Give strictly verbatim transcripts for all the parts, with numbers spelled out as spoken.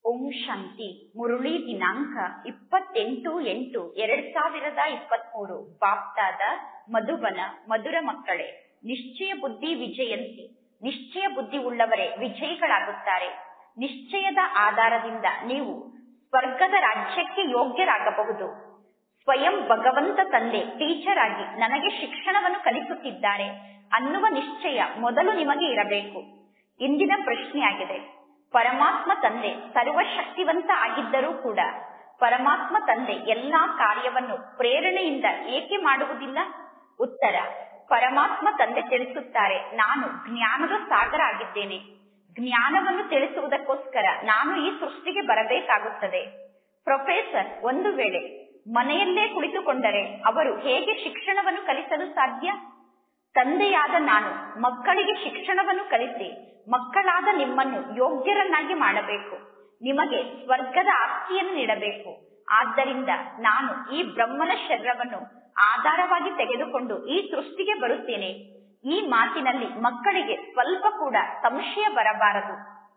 ಓಂ ಶಾಂತಿ. ಮುರುಳಿ ದಿನಾಂಕ ಇಪ್ಪತ್ತೆಂಟು ಎಂಟು ಎರಡ್ ಸಾವಿರದ ಇಪ್ಪತ್ತ್ ಮೂರು. ಬಾಪ್ತಾದ ಮಧುಬನ. ಮಧುರ ಮಕ್ಕಳೇ, ನಿಶ್ಚಯ ಬುದ್ಧಿ ವಿಜಯಂತಿ. ನಿಶ್ಚಯ ಬುದ್ಧಿ ಉಳ್ಳವರೇ ವಿಜಯಿಗಳಾಗುತ್ತಾರೆ. ನಿಶ್ಚಯದ ಆಧಾರದಿಂದ ನೀವು ಸ್ವರ್ಗದ ರಾಜ್ಯಕ್ಕೆ ಯೋಗ್ಯರಾಗಬಹುದು. ಸ್ವಯಂ ಭಗವಂತ ತಂದೆ ಟೀಚರ್ ಆಗಿ ನನಗೆ ಶಿಕ್ಷಣವನ್ನು ಕಲಿಸುತ್ತಿದ್ದಾರೆ ಅನ್ನುವ ನಿಶ್ಚಯ ಮೊದಲು ನಿಮಗೆ ಇರಬೇಕು. ಇಂದಿನ ಪ್ರಶ್ನೆಯಾಗಿದೆ, ಪರಮಾತ್ಮ ತಂದೆ ಸರ್ವಶಕ್ತಿವಂತ ಆಗಿದ್ದರೂ ಕೂಡ ಪರಮಾತ್ಮ ತಂದೆ ಎಲ್ಲಾ ಕಾರ್ಯವನ್ನು ಪ್ರೇರಣೆಯಿಂದ ಏಕೆ ಮಾಡುವುದಿಲ್ಲ? ಉತ್ತರ, ಪರಮಾತ್ಮ ತಂದೆ ತಿಳಿಸುತ್ತಾರೆ, ನಾನು ಜ್ಞಾನದ ಸಾಗರ ಆಗಿದ್ದೇನೆ. ಜ್ಞಾನವನ್ನು ತಿಳಿಸುವುದಕ್ಕೋಸ್ಕರ ನಾನು ಈ ಸೃಷ್ಟಿಗೆ ಬರಬೇಕಾಗುತ್ತದೆ. ಪ್ರೊಫೆಸರ್ ಒಂದು ವೇಳೆ ಮನೆಯಲ್ಲೇ ಕುಳಿತುಕೊಂಡರೆ ಅವರು ಹೇಗೆ ಶಿಕ್ಷಣವನ್ನು ಕಲಿಸಲು ಸಾಧ್ಯ? ತಂದೆಯಾದ ನಾನು ಮಕ್ಕಳಿಗೆ ಶಿಕ್ಷಣವನ್ನು ಕಲಿಸಿ ಮಕ್ಕಳಾದ ನಿಮ್ಮನ್ನು ಯೋಗ್ಯರನ್ನಾಗಿ ಮಾಡಬೇಕು. ನಿಮಗೆ ಸ್ವರ್ಗದ ಆಸ್ತಿಯನ್ನು ನೀಡಬೇಕು. ಆದ್ದರಿಂದ ನಾನು ಈ ಬ್ರಹ್ಮನ ಶರೀರವನ್ನು ಆಧಾರವಾಗಿ ತೆಗೆದುಕೊಂಡು ಈ ಸೃಷ್ಟಿಗೆ ಬರುತ್ತೇನೆ. ಈ ಮಾತಿನಲ್ಲಿ ಮಕ್ಕಳಿಗೆ ಸ್ವಲ್ಪ ಕೂಡ ಸಂಶಯ ಬರಬಾರದು.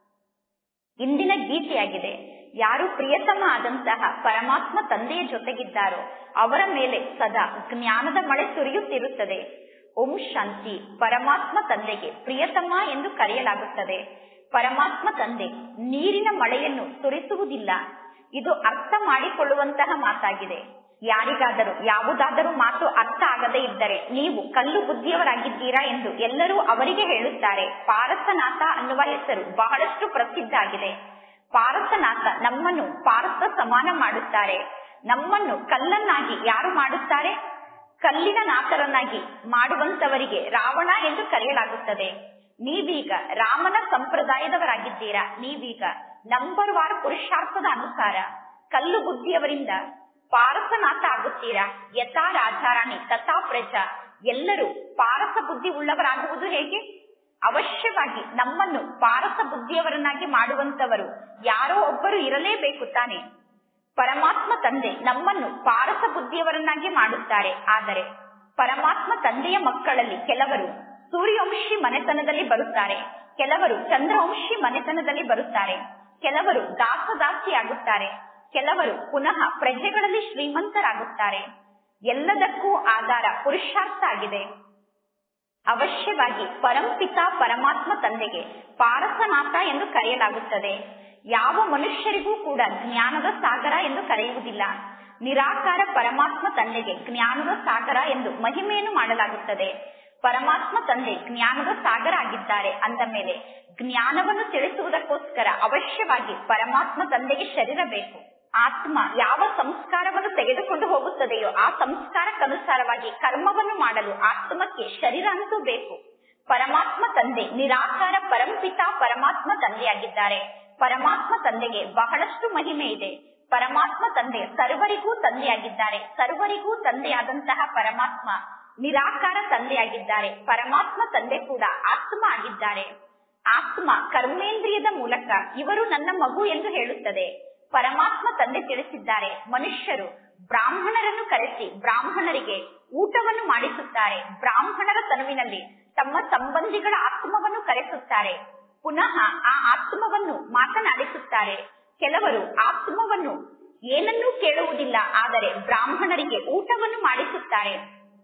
ಇಂದಿನ ಗೀತೆಯಾಗಿದೆ, ಯಾರು ಪ್ರಿಯತಮ ಆದಂತಹ ಪರಮಾತ್ಮ ತಂದೆಯ ಜೊತೆಗಿದ್ದಾರೋ ಅವರ ಮೇಲೆ ಸದಾ ಜ್ಞಾನದ ಮಳೆ ಸುರಿಯುತ್ತಿರುತ್ತದೆ. ಓಂ ಶಾಂತಿ. ಪರಮಾತ್ಮ ತಂದೆಗೆ ಪ್ರಿಯತಮ ಎಂದು ಕರೆಯಲಾಗುತ್ತದೆ. ಪರಮಾತ್ಮ ತಂದೆ ನೀರಿನ ಮಳೆಯನ್ನು ಸುರಿಸುವುದಿಲ್ಲ. ಇದು ಅರ್ಥ ಮಾಡಿಕೊಳ್ಳುವಂತಹ ಮಾತಾಗಿದೆ. ಯಾರಿಗಾದರೂ ಯಾವುದಾದರೂ ಮಾತು ಅರ್ಥ ಆಗದೇ ಇದ್ದರೆ ನೀವು ಕಲ್ಲು ಬುದ್ಧಿಯವರಾಗಿದ್ದೀರಾ ಎಂದು ಎಲ್ಲರೂ ಅವರಿಗೆ ಹೇಳುತ್ತಾರೆ. ಪಾರಸನಾಥ ಅನ್ನುವ ಹೆಸರು ಬಹಳಷ್ಟು ಪ್ರಸಿದ್ಧ ಆಗಿದೆ. ಪಾರಸನಾಥ ನಮ್ಮನ್ನು ಪಾರಸ ಸಮಾನ ಮಾಡುತ್ತಾರೆ. ನಮ್ಮನ್ನು ಕಲ್ಲನ್ನಾಗಿ ಯಾರು ಮಾಡುತ್ತಾರೆ? ಕಲ್ಲಿನ ನಾಥರನ್ನಾಗಿ ಮಾಡುವಂತವರಿಗೆ ರಾವಣ ಎಂದು ಕರೆಯಲಾಗುತ್ತದೆ. ನೀವೀಗ ರಾಮನ ಸಂಪ್ರದಾಯದವರಾಗಿದ್ದೀರಾ. ನೀವೀಗ ನಂಬರ್ ವಾರ್ ಪುರುಷಾರ್ಥದ ಅನುಸಾರ ಕಲ್ಲು ಬುದ್ಧಿಯವರಿಂದ ಪಾರಸನಾಥ ಆಗುತ್ತೀರಾ. ಯಥಾ ರಾಜಾರಾಣಿ ತಥಾ ಪ್ರಜಾ. ಎಲ್ಲರೂ ಪಾರಸ ಬುದ್ಧಿ ಉಳ್ಳವರಾಗುವುದು ಹೇಗೆ? ಅವಶ್ಯವಾಗಿ ನಮ್ಮನ್ನು ಪಾರಸ ಬುದ್ಧಿಯವರನ್ನಾಗಿ ಮಾಡುವಂತವರು ಯಾರೋ ಒಬ್ಬರು ಇರಲೇಬೇಕು ತಾನೆ. ಪರಮಾತ್ಮ ತಂದೆ ನಮ್ಮನ್ನು ಪಾರಸ ಬುದ್ಧಿಯವರನ್ನಾಗಿ ಮಾಡುತ್ತಾರೆ. ಆದರೆ ಪರಮಾತ್ಮ ತಂದೆಯ ಮಕ್ಕಳಲ್ಲಿ ಕೆಲವರು ಸೂರ್ಯವಂಶಿ ಮನೆತನದಲ್ಲಿ ಬರುತ್ತಾರೆ, ಕೆಲವರು ಚಂದ್ರವಂಶಿ ಮನೆತನದಲ್ಲಿ ಬರುತ್ತಾರೆ, ಕೆಲವರು ದಾಸದಾಸಿ ಆಗುತ್ತಾರೆ, ಕೆಲವರು ಪುನಃ ಪ್ರಜೆಗಳಲ್ಲಿ ಶ್ರೀಮಂತರಾಗುತ್ತಾರೆ. ಎಲ್ಲದಕ್ಕೂ ಆಧಾರ ಪುರುಷಾರ್ಥ ಆಗಿದೆ. ಅವಶ್ಯವಾಗಿ ಪರಂಪಿತ ಪರಮಾತ್ಮ ತಂದೆಗೆ ಪಾರಸನಾಥ ಎಂದು ಕರೆಯಲಾಗುತ್ತದೆ. ಯಾವ ಮನುಷ್ಯರಿಗೂ ಕೂಡ ಜ್ಞಾನದ ಸಾಗರ ಎಂದು ಕರೆಯುವುದಿಲ್ಲ. ನಿರಾಕಾರ ಪರಮಾತ್ಮ ತಂದೆಗೆ ಜ್ಞಾನದ ಸಾಗರ ಎಂದು ಮಹಿಮೆಯನ್ನು ಮಾಡಲಾಗುತ್ತದೆ. ಪರಮಾತ್ಮ ತಂದೆ ಜ್ಞಾನದ ಸಾಗರ ಆಗಿದ್ದಾರೆ ಅಂದ ಮೇಲೆ ಜ್ಞಾನವನ್ನು ತಿಳಿಸುವುದಕ್ಕೋಸ್ಕರ ಅವಶ್ಯವಾಗಿ ಪರಮಾತ್ಮ ತಂದೆಗೆ ಶರೀರ ಬೇಕು. ಆತ್ಮ ಯಾವ ಸಂಸ್ಕಾರವನ್ನು ತೆಗೆದುಕೊಂಡು ಹೋಗುತ್ತದೆಯೋ ಆ ಸಂಸ್ಕಾರಕ್ಕನುಸಾರವಾಗಿ ಕರ್ಮವನ್ನು ಮಾಡಲು ಆತ್ಮಕ್ಕೆ ಶರೀರ ಅಂತೂ ಬೇಕು. ಪರಮಾತ್ಮ ತಂದೆ ನಿರಾಕಾರ ಪರಂಪಿತ ಪರಮಾತ್ಮ ತಂದೆಯಾಗಿದ್ದಾರೆ. ಪರಮಾತ್ಮ ತಂದೆಗೆ ಬಹಳಷ್ಟು ಮಹಿಮೆ ಇದೆ. ಪರಮಾತ್ಮ ತಂದೆ ಸರ್ವರಿಗೂ ತಂದೆಯಾಗಿದ್ದಾರೆ. ಸರ್ವರಿಗೂ ತಂದೆಯಾದಂತಹ ಪರಮಾತ್ಮ ನಿರಾಕಾರ ತಂದೆಯಾಗಿದ್ದಾರೆ. ಪರಮಾತ್ಮ ತಂದೆ ಕೂಡ ಆತ್ಮ ಆಗಿದ್ದಾರೆ. ಆತ್ಮ ಕರ್ಮೇಂದ್ರಿಯದ ಮೂಲಕ ಇವರು ನನ್ನ ಮಗು ಎಂದು ಹೇಳುತ್ತದೆ. ಪರಮಾತ್ಮ ತಂದೆ ತಿಳಿಸಿದ್ದಾರೆ, ಮನುಷ್ಯರು ಬ್ರಾಹ್ಮಣರನ್ನು ಕರೆಸಿ ಬ್ರಾಹ್ಮಣರಿಗೆ ಊಟವನ್ನು ಮಾಡಿಸುತ್ತಾರೆ. ಬ್ರಾಹ್ಮಣರ ತನುವಿನಲ್ಲಿ ತಮ್ಮ ಸಂಬಂಧಿಗಳ ಆತ್ಮವನ್ನು ಕರೆಸುತ್ತಾರೆ. ಪುನಃ ಆ ಆತ್ಮವನ್ನು ಮಾತನಾಡಿಸುತ್ತಾರೆ. ಕೆಲವರು ಆತ್ಮವನ್ನು ಏನನ್ನೂ ಕೇಳುವುದಿಲ್ಲ, ಆದರೆ ಬ್ರಾಹ್ಮಣರಿಗೆ ಊಟವನ್ನು ಮಾಡಿಸುತ್ತಾರೆ.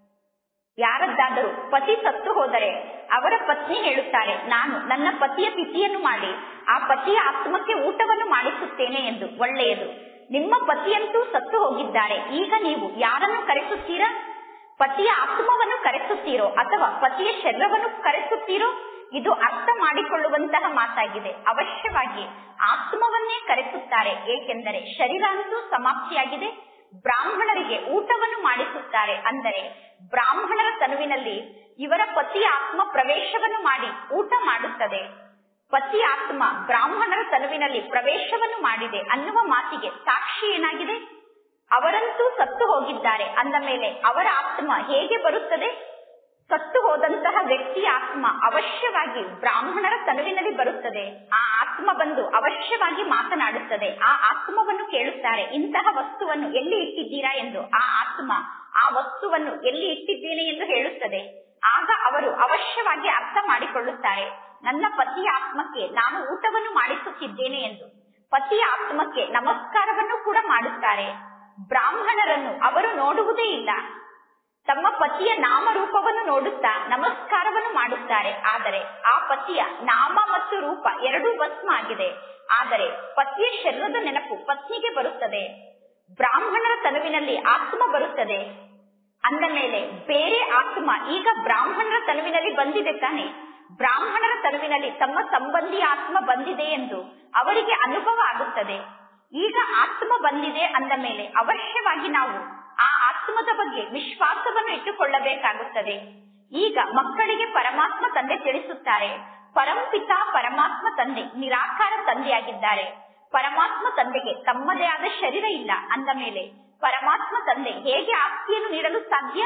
ಯಾರದ್ದಾದರೂ ಪತಿ ಸತ್ತು ಹೋದರೆ ಅವರ ಪತ್ನಿ ಹೇಳುತ್ತಾರೆ, ನಾನು ನನ್ನ ಪತಿಯ ತಿಥಿಯನ್ನು ಮಾಡಿ ಆ ಪತಿಯ ಆತ್ಮಕ್ಕೆ ಊಟವನ್ನು ಮಾಡಿಸುತ್ತೇನೆ ಎಂದು. ಒಳ್ಳೆಯದು, ನಿಮ್ಮ ಪತಿಯಂತೂ ಸತ್ತು ಹೋಗಿದ್ದಾರೆ. ಈಗ ನೀವು ಯಾರನ್ನು ಕರೆಸುತ್ತೀರಾ? ಪತಿಯ ಆತ್ಮವನ್ನು ಕರೆಸುತ್ತೀರೋ ಅಥವಾ ಪತಿಯ ಶರೀರವನ್ನು ಕರೆಸುತ್ತೀರೋ? ಇದು ಅರ್ಥ ಮಾಡಿಕೊಳ್ಳುವಂತಹ ಮಾತಾಗಿದೆ. ಅವಶ್ಯವಾಗಿ ಆತ್ಮವನ್ನೇ ಕರೆಸುತ್ತಾರೆ, ಏಕೆಂದರೆ ಶರೀರ ಅಂತೂ ಸಮಾಪ್ತಿಯಾಗಿದೆ. ಬ್ರಾಹ್ಮಣರಿಗೆ ಊಟವನ್ನು ಮಾಡಿಸುತ್ತಾರೆ ಅಂದರೆ ಬ್ರಾಹ್ಮಣರ ತನುವಿನಲ್ಲಿ ಇವರ ಪತಿ ಆತ್ಮ ಪ್ರವೇಶವನ್ನು ಮಾಡಿ ಊಟ ಮಾಡುತ್ತದೆ. ಪತಿ ಆತ್ಮ ಬ್ರಾಹ್ಮಣರ ತನುವಿನಲ್ಲಿ ಪ್ರವೇಶವನ್ನು ಮಾಡಿದೆ ಅನ್ನುವ ಮಾತಿಗೆ ಸಾಕ್ಷಿ ಏನಾಗಿದೆ? ಅವರಂತೂ ಸತ್ತು ಹೋಗಿದ್ದಾರೆ ಅಂದ ಮೇಲೆ ಅವರ ಆತ್ಮ ಹೇಗೆ ಬರುತ್ತದೆ? ಸತ್ತು ಹೋದಂತಹ ವ್ಯಕ್ತಿಯ ಆತ್ಮ ಅವಶ್ಯವಾಗಿ ಬ್ರಾಹ್ಮಣರ ತನುವಿನಲ್ಲಿ ಬರುತ್ತದೆ. ಆ ಆತ್ಮ ಬಂದು ಅವಶ್ಯವಾಗಿ ಮಾತನಾಡುತ್ತದೆ. ಆ ಆತ್ಮವನ್ನು ಕೇಳುತ್ತಾರೆ, ಇಂತಹ ವಸ್ತುವನ್ನು ಎಲ್ಲಿ ಇಟ್ಟಿದ್ದೀರಾ ಎಂದು. ಆ ಆತ್ಮ ಆ ವಸ್ತುವನ್ನು ಎಲ್ಲಿ ಇಟ್ಟಿದ್ದೇನೆ ಎಂದು ಹೇಳುತ್ತದೆ. ಆಗ ಅವರು ಅವಶ್ಯವಾಗಿ ಅರ್ಥ ಮಾಡಿಕೊಳ್ಳುತ್ತಾರೆ, ನನ್ನ ಪತಿಯ ಆತ್ಮಕ್ಕೆ ನಾನು ಊಟವನ್ನು ಮಾಡಿಸುತ್ತಿದ್ದೇನೆ ಎಂದು. ಪತಿಯ ಆತ್ಮಕ್ಕೆ ನಮಸ್ಕಾರವನ್ನು ಕೂಡ ಮಾಡುತ್ತಾರೆ. ಬ್ರಾಹ್ಮಣರನ್ನು ಅವರು ನೋಡುವುದೇ ಇಲ್ಲ. ತಮ್ಮ ಪತಿಯ ನಾಮರೂಪವನ್ನು ನೋಡುತ್ತಾ ನಮಸ್ಕಾರವನ್ನು ಮಾಡುತ್ತಾರೆ. ಆದರೆ ಆ ಪತಿಯ ನಾಮ ಮತ್ತು ರೂಪ ಎರಡೂ ಭಸ್ಮ ಆಗಿದೆ. ಆದರೆ ಪತಿಯ ಶರೀರದ ನೆನಪು ಪತ್ನಿಗೆ ಬರುತ್ತದೆ. ಬ್ರಾಹ್ಮಣರ ತನುವಿನಲ್ಲಿ ಆತ್ಮ ಬರುತ್ತದೆ. ಅಂದ ಮೇಲೆ ಬೇರೆ ಆತ್ಮ ಈಗ ಬ್ರಾಹ್ಮಣರ ತನುವಿನಲ್ಲಿ ಬಂದಿದೆ ತಾನೆ. ಬ್ರಾಹ್ಮಣರ ತನುವಿನಲ್ಲಿ ತಮ್ಮ ಸಂಬಂಧಿ ಆತ್ಮ ಬಂದಿದೆ ಎಂದು ಅವರಿಗೆ ಅನುಭವ ಆಗುತ್ತದೆ. ಈಗ ಆತ್ಮ ಬಂದಿದೆ ಅಂದ ಮೇಲೆ ಅವಶ್ಯವಾಗಿ ನಾವು ಆ ಆತ್ಮದ ಬಗ್ಗೆ ವಿಶ್ವಾಸವನ್ನು ಇಟ್ಟುಕೊಳ್ಳಬೇಕಾಗುತ್ತದೆ. ಈಗ ಮಕ್ಕಳಿಗೆ ಪರಮಾತ್ಮ ತಂದೆ ತಿಳಿಸುತ್ತಾರೆ, ಪರಂಪಿತ ಪರಮಾತ್ಮ ತಂದೆ ನಿರಾಕಾರ ತಂದೆಯಾಗಿದ್ದಾರೆ. ಪರಮಾತ್ಮ ತಂದೆಗೆ ತಮ್ಮದೇ ಆದ ಶರೀರ ಇಲ್ಲ ಅಂದ ಮೇಲೆ ಪರಮಾತ್ಮ ತಂದೆ ಹೇಗೆ ಆಸ್ತಿಯನ್ನು ನೀಡಲು ಸಾಧ್ಯ?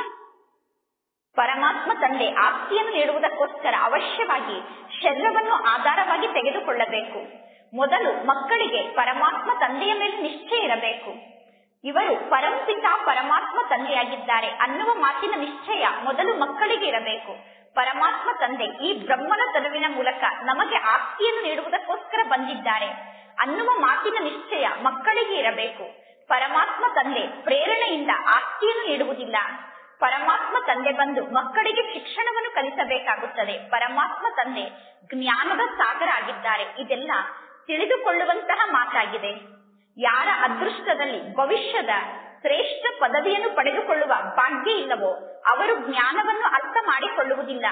ಪರಮಾತ್ಮ ತಂದೆ ಆಸ್ತಿಯನ್ನು ನೀಡುವುದಕ್ಕೋಸ್ಕರ ಅವಶ್ಯವಾಗಿ ಶರೀರವನ್ನು ಆಧಾರವಾಗಿ ತೆಗೆದುಕೊಳ್ಳಬೇಕು. ಮೊದಲು ಮಕ್ಕಳಿಗೆ ಪರಮಾತ್ಮ ತಂದೆಯ ಮೇಲೆ ನಿಶ್ಚಯ ಇರಬೇಕು. ಇವರು ಪರಂಪಿತ ಪರಮಾತ್ಮ ತಂದೆಯಾಗಿದ್ದಾರೆ ಅನ್ನುವ ಮಾತಿನ ನಿಶ್ಚಯ ಮೊದಲು ಮಕ್ಕಳಿಗೆ ಇರಬೇಕು. ಪರಮಾತ್ಮ ತಂದೆ ಈ ಬ್ರಹ್ಮನ ತನುವಿನ ಮೂಲಕ ನಮಗೆ ಆಸ್ತಿಯನ್ನು ನೀಡುವುದಕ್ಕೋಸ್ಕರ ಬಂದಿದ್ದಾರೆ ಅನ್ನುವ ಮಾತಿನ ನಿಶ್ಚಯ ಮಕ್ಕಳಿಗೆ ಇರಬೇಕು. ಪರಮಾತ್ಮ ತಂದೆ ಪ್ರೇರಣೆಯಿಂದ ಆಸ್ತಿಯನ್ನು ನೀಡುವುದಿಲ್ಲ. ಪರಮಾತ್ಮ ತಂದೆ ಬಂದು ಮಕ್ಕಳಿಗೆ ಶಿಕ್ಷಣವನ್ನು ಕಲಿಸಬೇಕಾಗುತ್ತದೆ. ಪರಮಾತ್ಮ ತಂದೆ ಜ್ಞಾನದ ಸಾಗರ ಆಗಿದ್ದಾರೆ. ಇದೆಲ್ಲ ತಿಳಿದುಕೊಳ್ಳುವಂತಹ ಮಾತಾಗಿದೆ. ಯಾರ ಅದೃಷ್ಟದಲ್ಲಿ ಭವಿಷ್ಯದ ಶ್ರೇಷ್ಠ ಪದವಿಯನ್ನು ಪಡೆದುಕೊಳ್ಳುವ ಭಾಗ್ಯ ಇಲ್ಲವೋ ಅವರು ಜ್ಞಾನವನ್ನು ಅರ್ಥ ಮಾಡಿಕೊಳ್ಳುವುದಿಲ್ಲ.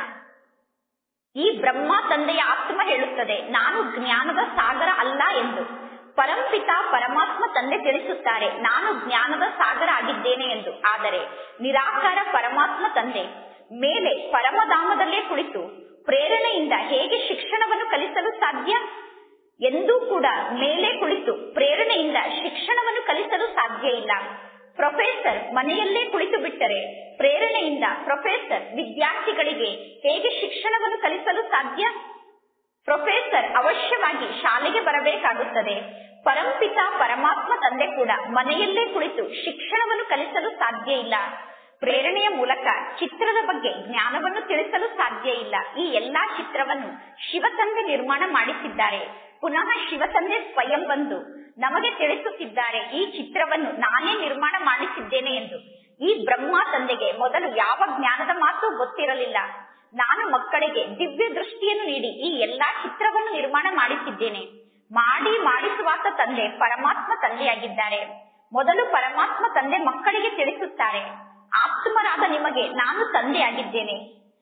ಈ ಬ್ರಹ್ಮ ತಂದೆಯ ಆತ್ಮ ಹೇಳುತ್ತದೆ, ನಾನು ಜ್ಞಾನದ ಸಾಗರ ಅಲ್ಲ ಎಂದು. ಪರಂಪಿತ ಪರಮಾತ್ಮ ತಂದೆ ತಿಳಿಸುತ್ತಾರೆ, ನಾನು ಜ್ಞಾನದ ಸಾಗರ ಆಗಿದ್ದೇನೆ ಎಂದು. ಆದರೆ ನಿರಾಕಾರ ಪರಮಾತ್ಮ ತಂದೆ ಮೇಲೆ ಪರಮಧಾಮದಲ್ಲೇ ಕುಳಿತು ಪ್ರೇರಣೆಯಿಂದ ಹೇಗೆ ಶಿಕ್ಷಣವನ್ನು ಕಲಿಸಲು ಸಾಧ್ಯ? ಎಂದೂ ಕೂಡ ಮೇಲೆ ಕುಳಿತು ಪ್ರೇರಣೆಯಿಂದ ಶಿಕ್ಷಣವನ್ನು ಕಲಿಸಲು ಸಾಧ್ಯ ಇಲ್ಲ. ಪ್ರೊಫೆಸರ್ ಮನೆಯಲ್ಲೇ ಕುಳಿತು ಬಿಟ್ಟರೆ ಪ್ರೇರಣೆಯಿಂದ ಪ್ರೊಫೆಸರ್ ವಿದ್ಯಾರ್ಥಿಗಳಿಗೆ ಹೇಗೆ ಶಿಕ್ಷಣವನ್ನು ಕಲಿಸಲು ಸಾಧ್ಯ? ಪ್ರೊಫೆಸರ್ ಅವಶ್ಯವಾಗಿ ಶಾಲೆಗೆ ಬರಬೇಕಾಗುತ್ತದೆ. ಪರಂಪಿತ ಪರಮಾತ್ಮ ತಂದೆ ಕೂಡ ಮನೆಯಲ್ಲೇ ಕುಳಿತು ಶಿಕ್ಷಣವನ್ನು ಕಲಿಸಲು ಸಾಧ್ಯ ಇಲ್ಲ. ಪ್ರೇರಣೆಯ ಮೂಲಕ ಚಿತ್ರದ ಬಗ್ಗೆ ಜ್ಞಾನವನ್ನು ತಿಳಿಸಲು ಸಾಧ್ಯ ಇಲ್ಲ. ಈ ಎಲ್ಲಾ ಚಿತ್ರವನ್ನು ಶಿವತಂದೆ ನಿರ್ಮಾಣ ಮಾಡಿಸಿದ್ದಾರೆ. ಪುನಃ ಶಿವತಂದೆ ಸ್ವಯಂ ಬಂದು ನಮಗೆ ತಿಳಿಸುತ್ತಿದ್ದಾರೆ, ಈ ಚಿತ್ರವನ್ನು ನಾನೇ ನಿರ್ಮಾಣ ಮಾಡಿಸಿದ್ದೇನೆ ಎಂದು. ಈ ಬ್ರಹ್ಮ ತಂದೆಗೆ ಮೊದಲು ಯಾವ ಜ್ಞಾನದ ಮಾತು ಗೊತ್ತಿರಲಿಲ್ಲ. ನಾನು ಮಕ್ಕಳಿಗೆ ದಿವ್ಯ ದೃಷ್ಟಿಯನ್ನು ನೀಡಿ ಈ ಎಲ್ಲಾ ಚಿತ್ರವನ್ನು ನಿರ್ಮಾಣ ಮಾಡಿಸಿದ್ದೇನೆ. ಮಾಡಿ ಮಾಡಿಸುವಾತ ತಂದೆ ಪರಮಾತ್ಮ ತಂದೆಯಾಗಿದ್ದಾರೆ. ಮೊದಲು ಪರಮಾತ್ಮ ತಂದೆ ಮಕ್ಕಳಿಗೆ ತಿಳಿಸುತ್ತಾರೆ, ಆತ್ಮರಾದ ನಿಮಗೆ ನಾನು ತಂದೆಯಾಗಿದ್ದೇನೆ.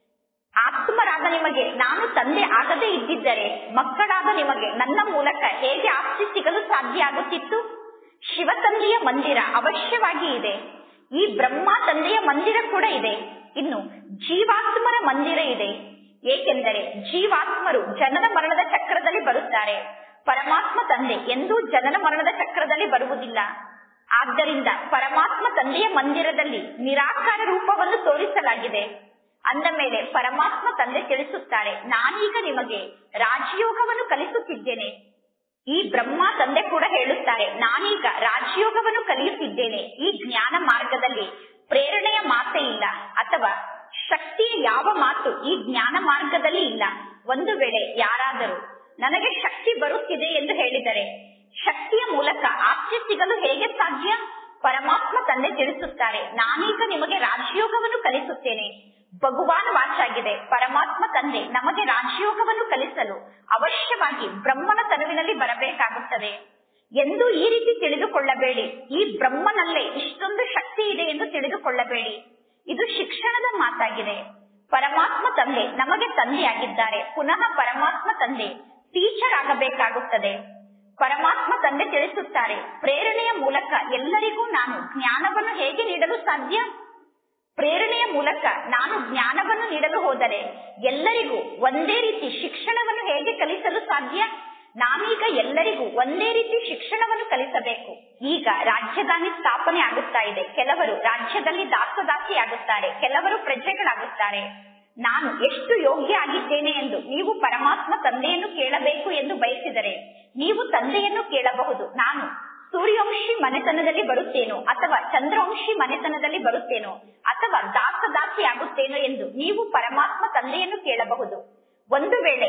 ಆತ್ಮರಾದ ನಿಮಗೆ ನಾನು ತಂದೆ ಆಗದೇ ಇದ್ದಿದ್ದರೆ ಮಕ್ಕಳಾದ ನಿಮಗೆ ನನ್ನ ಮೂಲಕ ಹೇಗೆ ಆಸ್ತಿ ಸಿಗಲು ಸಾಧ್ಯ ಆಗುತ್ತಿತ್ತು? ಶಿವ ತಂದೆಯ ಮಂದಿರ ಅವಶ್ಯವಾಗಿ ಇದೆ. ಈ ಬ್ರಹ್ಮ ತಂದೆಯ ಮಂದಿರ ಕೂಡ ಇದೆ. ಇನ್ನು ಜೀವಾತ್ಮರ ಮಂದಿರ ಇದೆ. ಏಕೆಂದರೆ ಜೀವಾತ್ಮರು ಜನನ ಮರಣದ ಚಕ್ರದಲ್ಲಿ ಬರುತ್ತಾರೆ. ಪರಮಾತ್ಮ ತಂದೆ ಎಂದೂ ಜನನ ಮರಣದ ಚಕ್ರದಲ್ಲಿ ಬರುವುದಿಲ್ಲ. ಆದ್ದರಿಂದ ಪರಮಾತ್ಮ ತಂದೆಯ ಮಂದಿರದಲ್ಲಿ ನಿರಾಕಾರ ರೂಪವನ್ನು ತೋರಿಸಲಾಗಿದೆ. ಅಂದ ಮೇಲೆ ಪರಮಾತ್ಮ ತಂದೆ ತಿಳಿಸುತ್ತಾರೆ, ನಾನೀಗ ನಿಮಗೆ ರಾಜಯೋಗವನ್ನು ಕಲಿಸುತ್ತಿದ್ದೇನೆ. ಈ ಬ್ರಹ್ಮ ತಂದೆ ಕೂಡ ಹೇಳುತ್ತಾರೆ, ನಾನೀಗ ರಾಜಯೋಗವನ್ನು ಕಲಿಯುತ್ತಿದ್ದೇನೆ. ಈ ಜ್ಞಾನ ಮಾರ್ಗದಲ್ಲಿ ಪ್ರೇರಣೆಯ ಮಾತೇ ಇಲ್ಲ, ಅಥವಾ ಶಕ್ತಿಯ ಯಾವ ಮಾತು ಈ ಜ್ಞಾನ ಮಾರ್ಗದಲ್ಲಿ ಇಲ್ಲ. ಒಂದು ವೇಳೆ ಯಾರಾದರೂ ನನಗೆ ಶಕ್ತಿ ಬರುತ್ತಿದೆ ಎಂದು ಹೇಳಿದರೆ ಶಕ್ತಿಯ ಮೂಲಕ ಆಸ್ತಿ ಸಿಗಲು ಹೇಗೆ ಸಾಧ್ಯ? ಪರಮಾತ್ಮ ತಂದೆ ತಿಳಿಸುತ್ತಾರೆ, ನಾನೀಗ ನಿಮಗೆ ರಾಜಯೋಗವನ್ನು ಕಲಿಸುತ್ತೇನೆ. ಭಗವಾನ್ ವಾಚಾಗಿದೆ, ಪರಮಾತ್ಮ ತಂದೆ ನಮಗೆ ರಾಜಯೋಗವನ್ನು ಕಲಿಸಲು ಅವಶ್ಯವಾಗಿ ಬ್ರಹ್ಮನ ತನುವಿನಲ್ಲಿ ಬರಬೇಕಾಗುತ್ತದೆ ಎಂದು ಈ ರೀತಿ ತಿಳಿದುಕೊಳ್ಳಬೇಡಿ. ಈ ಬ್ರಹ್ಮನಲ್ಲೇ ಇಷ್ಟೊಂದು ಶಕ್ತಿ ಇದೆ ಎಂದು ತಿಳಿದುಕೊಳ್ಳಬೇಡಿ. ಇದು ಶಿಕ್ಷಣದ ಮಾತಾಗಿದೆ. ಪರಮಾತ್ಮ ತಂದೆ ನಮಗೆ ತಂದೆಯಾಗಿದ್ದಾರೆ. ಪುನಃ ಪರಮಾತ್ಮ ತಂದೆ ಟೀಚರ್ ಆಗಬೇಕಾಗುತ್ತದೆ. ಪರಮಾತ್ಮ ತಂದೆ ತಿಳಿಸುತ್ತಾರೆ, ಪ್ರೇರಣೆಯ ಮೂಲಕ ಎಲ್ಲರಿಗೂ ನಾನು ಜ್ಞಾನವನ್ನು ಹೇಗೆ ನೀಡಲು ಸಾಧ್ಯ? ಪ್ರೇರಣೆಯ ಮೂಲಕ ನಾನು ಜ್ಞಾನವನ್ನು ನೀಡಲು ಹೋದರೆ ಎಲ್ಲರಿಗೂ ಒಂದೇ ರೀತಿ ಶಿಕ್ಷಣವನ್ನು ಹೇಗೆ ಕಲಿಸಲು ಸಾಧ್ಯ? ನಾನೀಗ ಎಲ್ಲರಿಗೂ ಒಂದೇ ರೀತಿ ಶಿಕ್ಷಣವನ್ನು ಕಲಿಸಬೇಕು. ಈಗ ರಾಜಧಾನಿ ಸ್ಥಾಪನೆ ಆಗುತ್ತಾ ಇದೆ. ಕೆಲವರು ರಾಜ್ಯದಲ್ಲಿ ದಾಸದಾಸಿ ಆಗುತ್ತಾರೆ, ಕೆಲವರು ಪ್ರಜೆಗಳಾಗುತ್ತಾರೆ. ನಾನು ಎಷ್ಟು ಯೋಗ್ಯ ಆಗಿದ್ದೇನೆ ಎಂದು ನೀವು ಪರಮಾತ್ಮ ತಂದೆಯನ್ನು ಕೇಳಬೇಕು ಎಂದು ಬಯಸಿದರೆ ನೀವು ತಂದೆಯನ್ನು ಕೇಳಬಹುದು. ನಾನು ಸೂರ್ಯವಂಶಿ ಮನೆತನದಲ್ಲಿ ಬರುತ್ತೇನೋ ಅಥವಾ ಚಂದ್ರವಂಶಿ ಮನೆತನದಲ್ಲಿ ಬರುತ್ತೇನೋ ಅಥವಾ ದಾಸದಾಸಿ ಆಗುತ್ತೇನೋ ಎಂದು ನೀವು ಪರಮಾತ್ಮ ತಂದೆಯನ್ನು ಕೇಳಬಹುದು. ಒಂದು ವೇಳೆ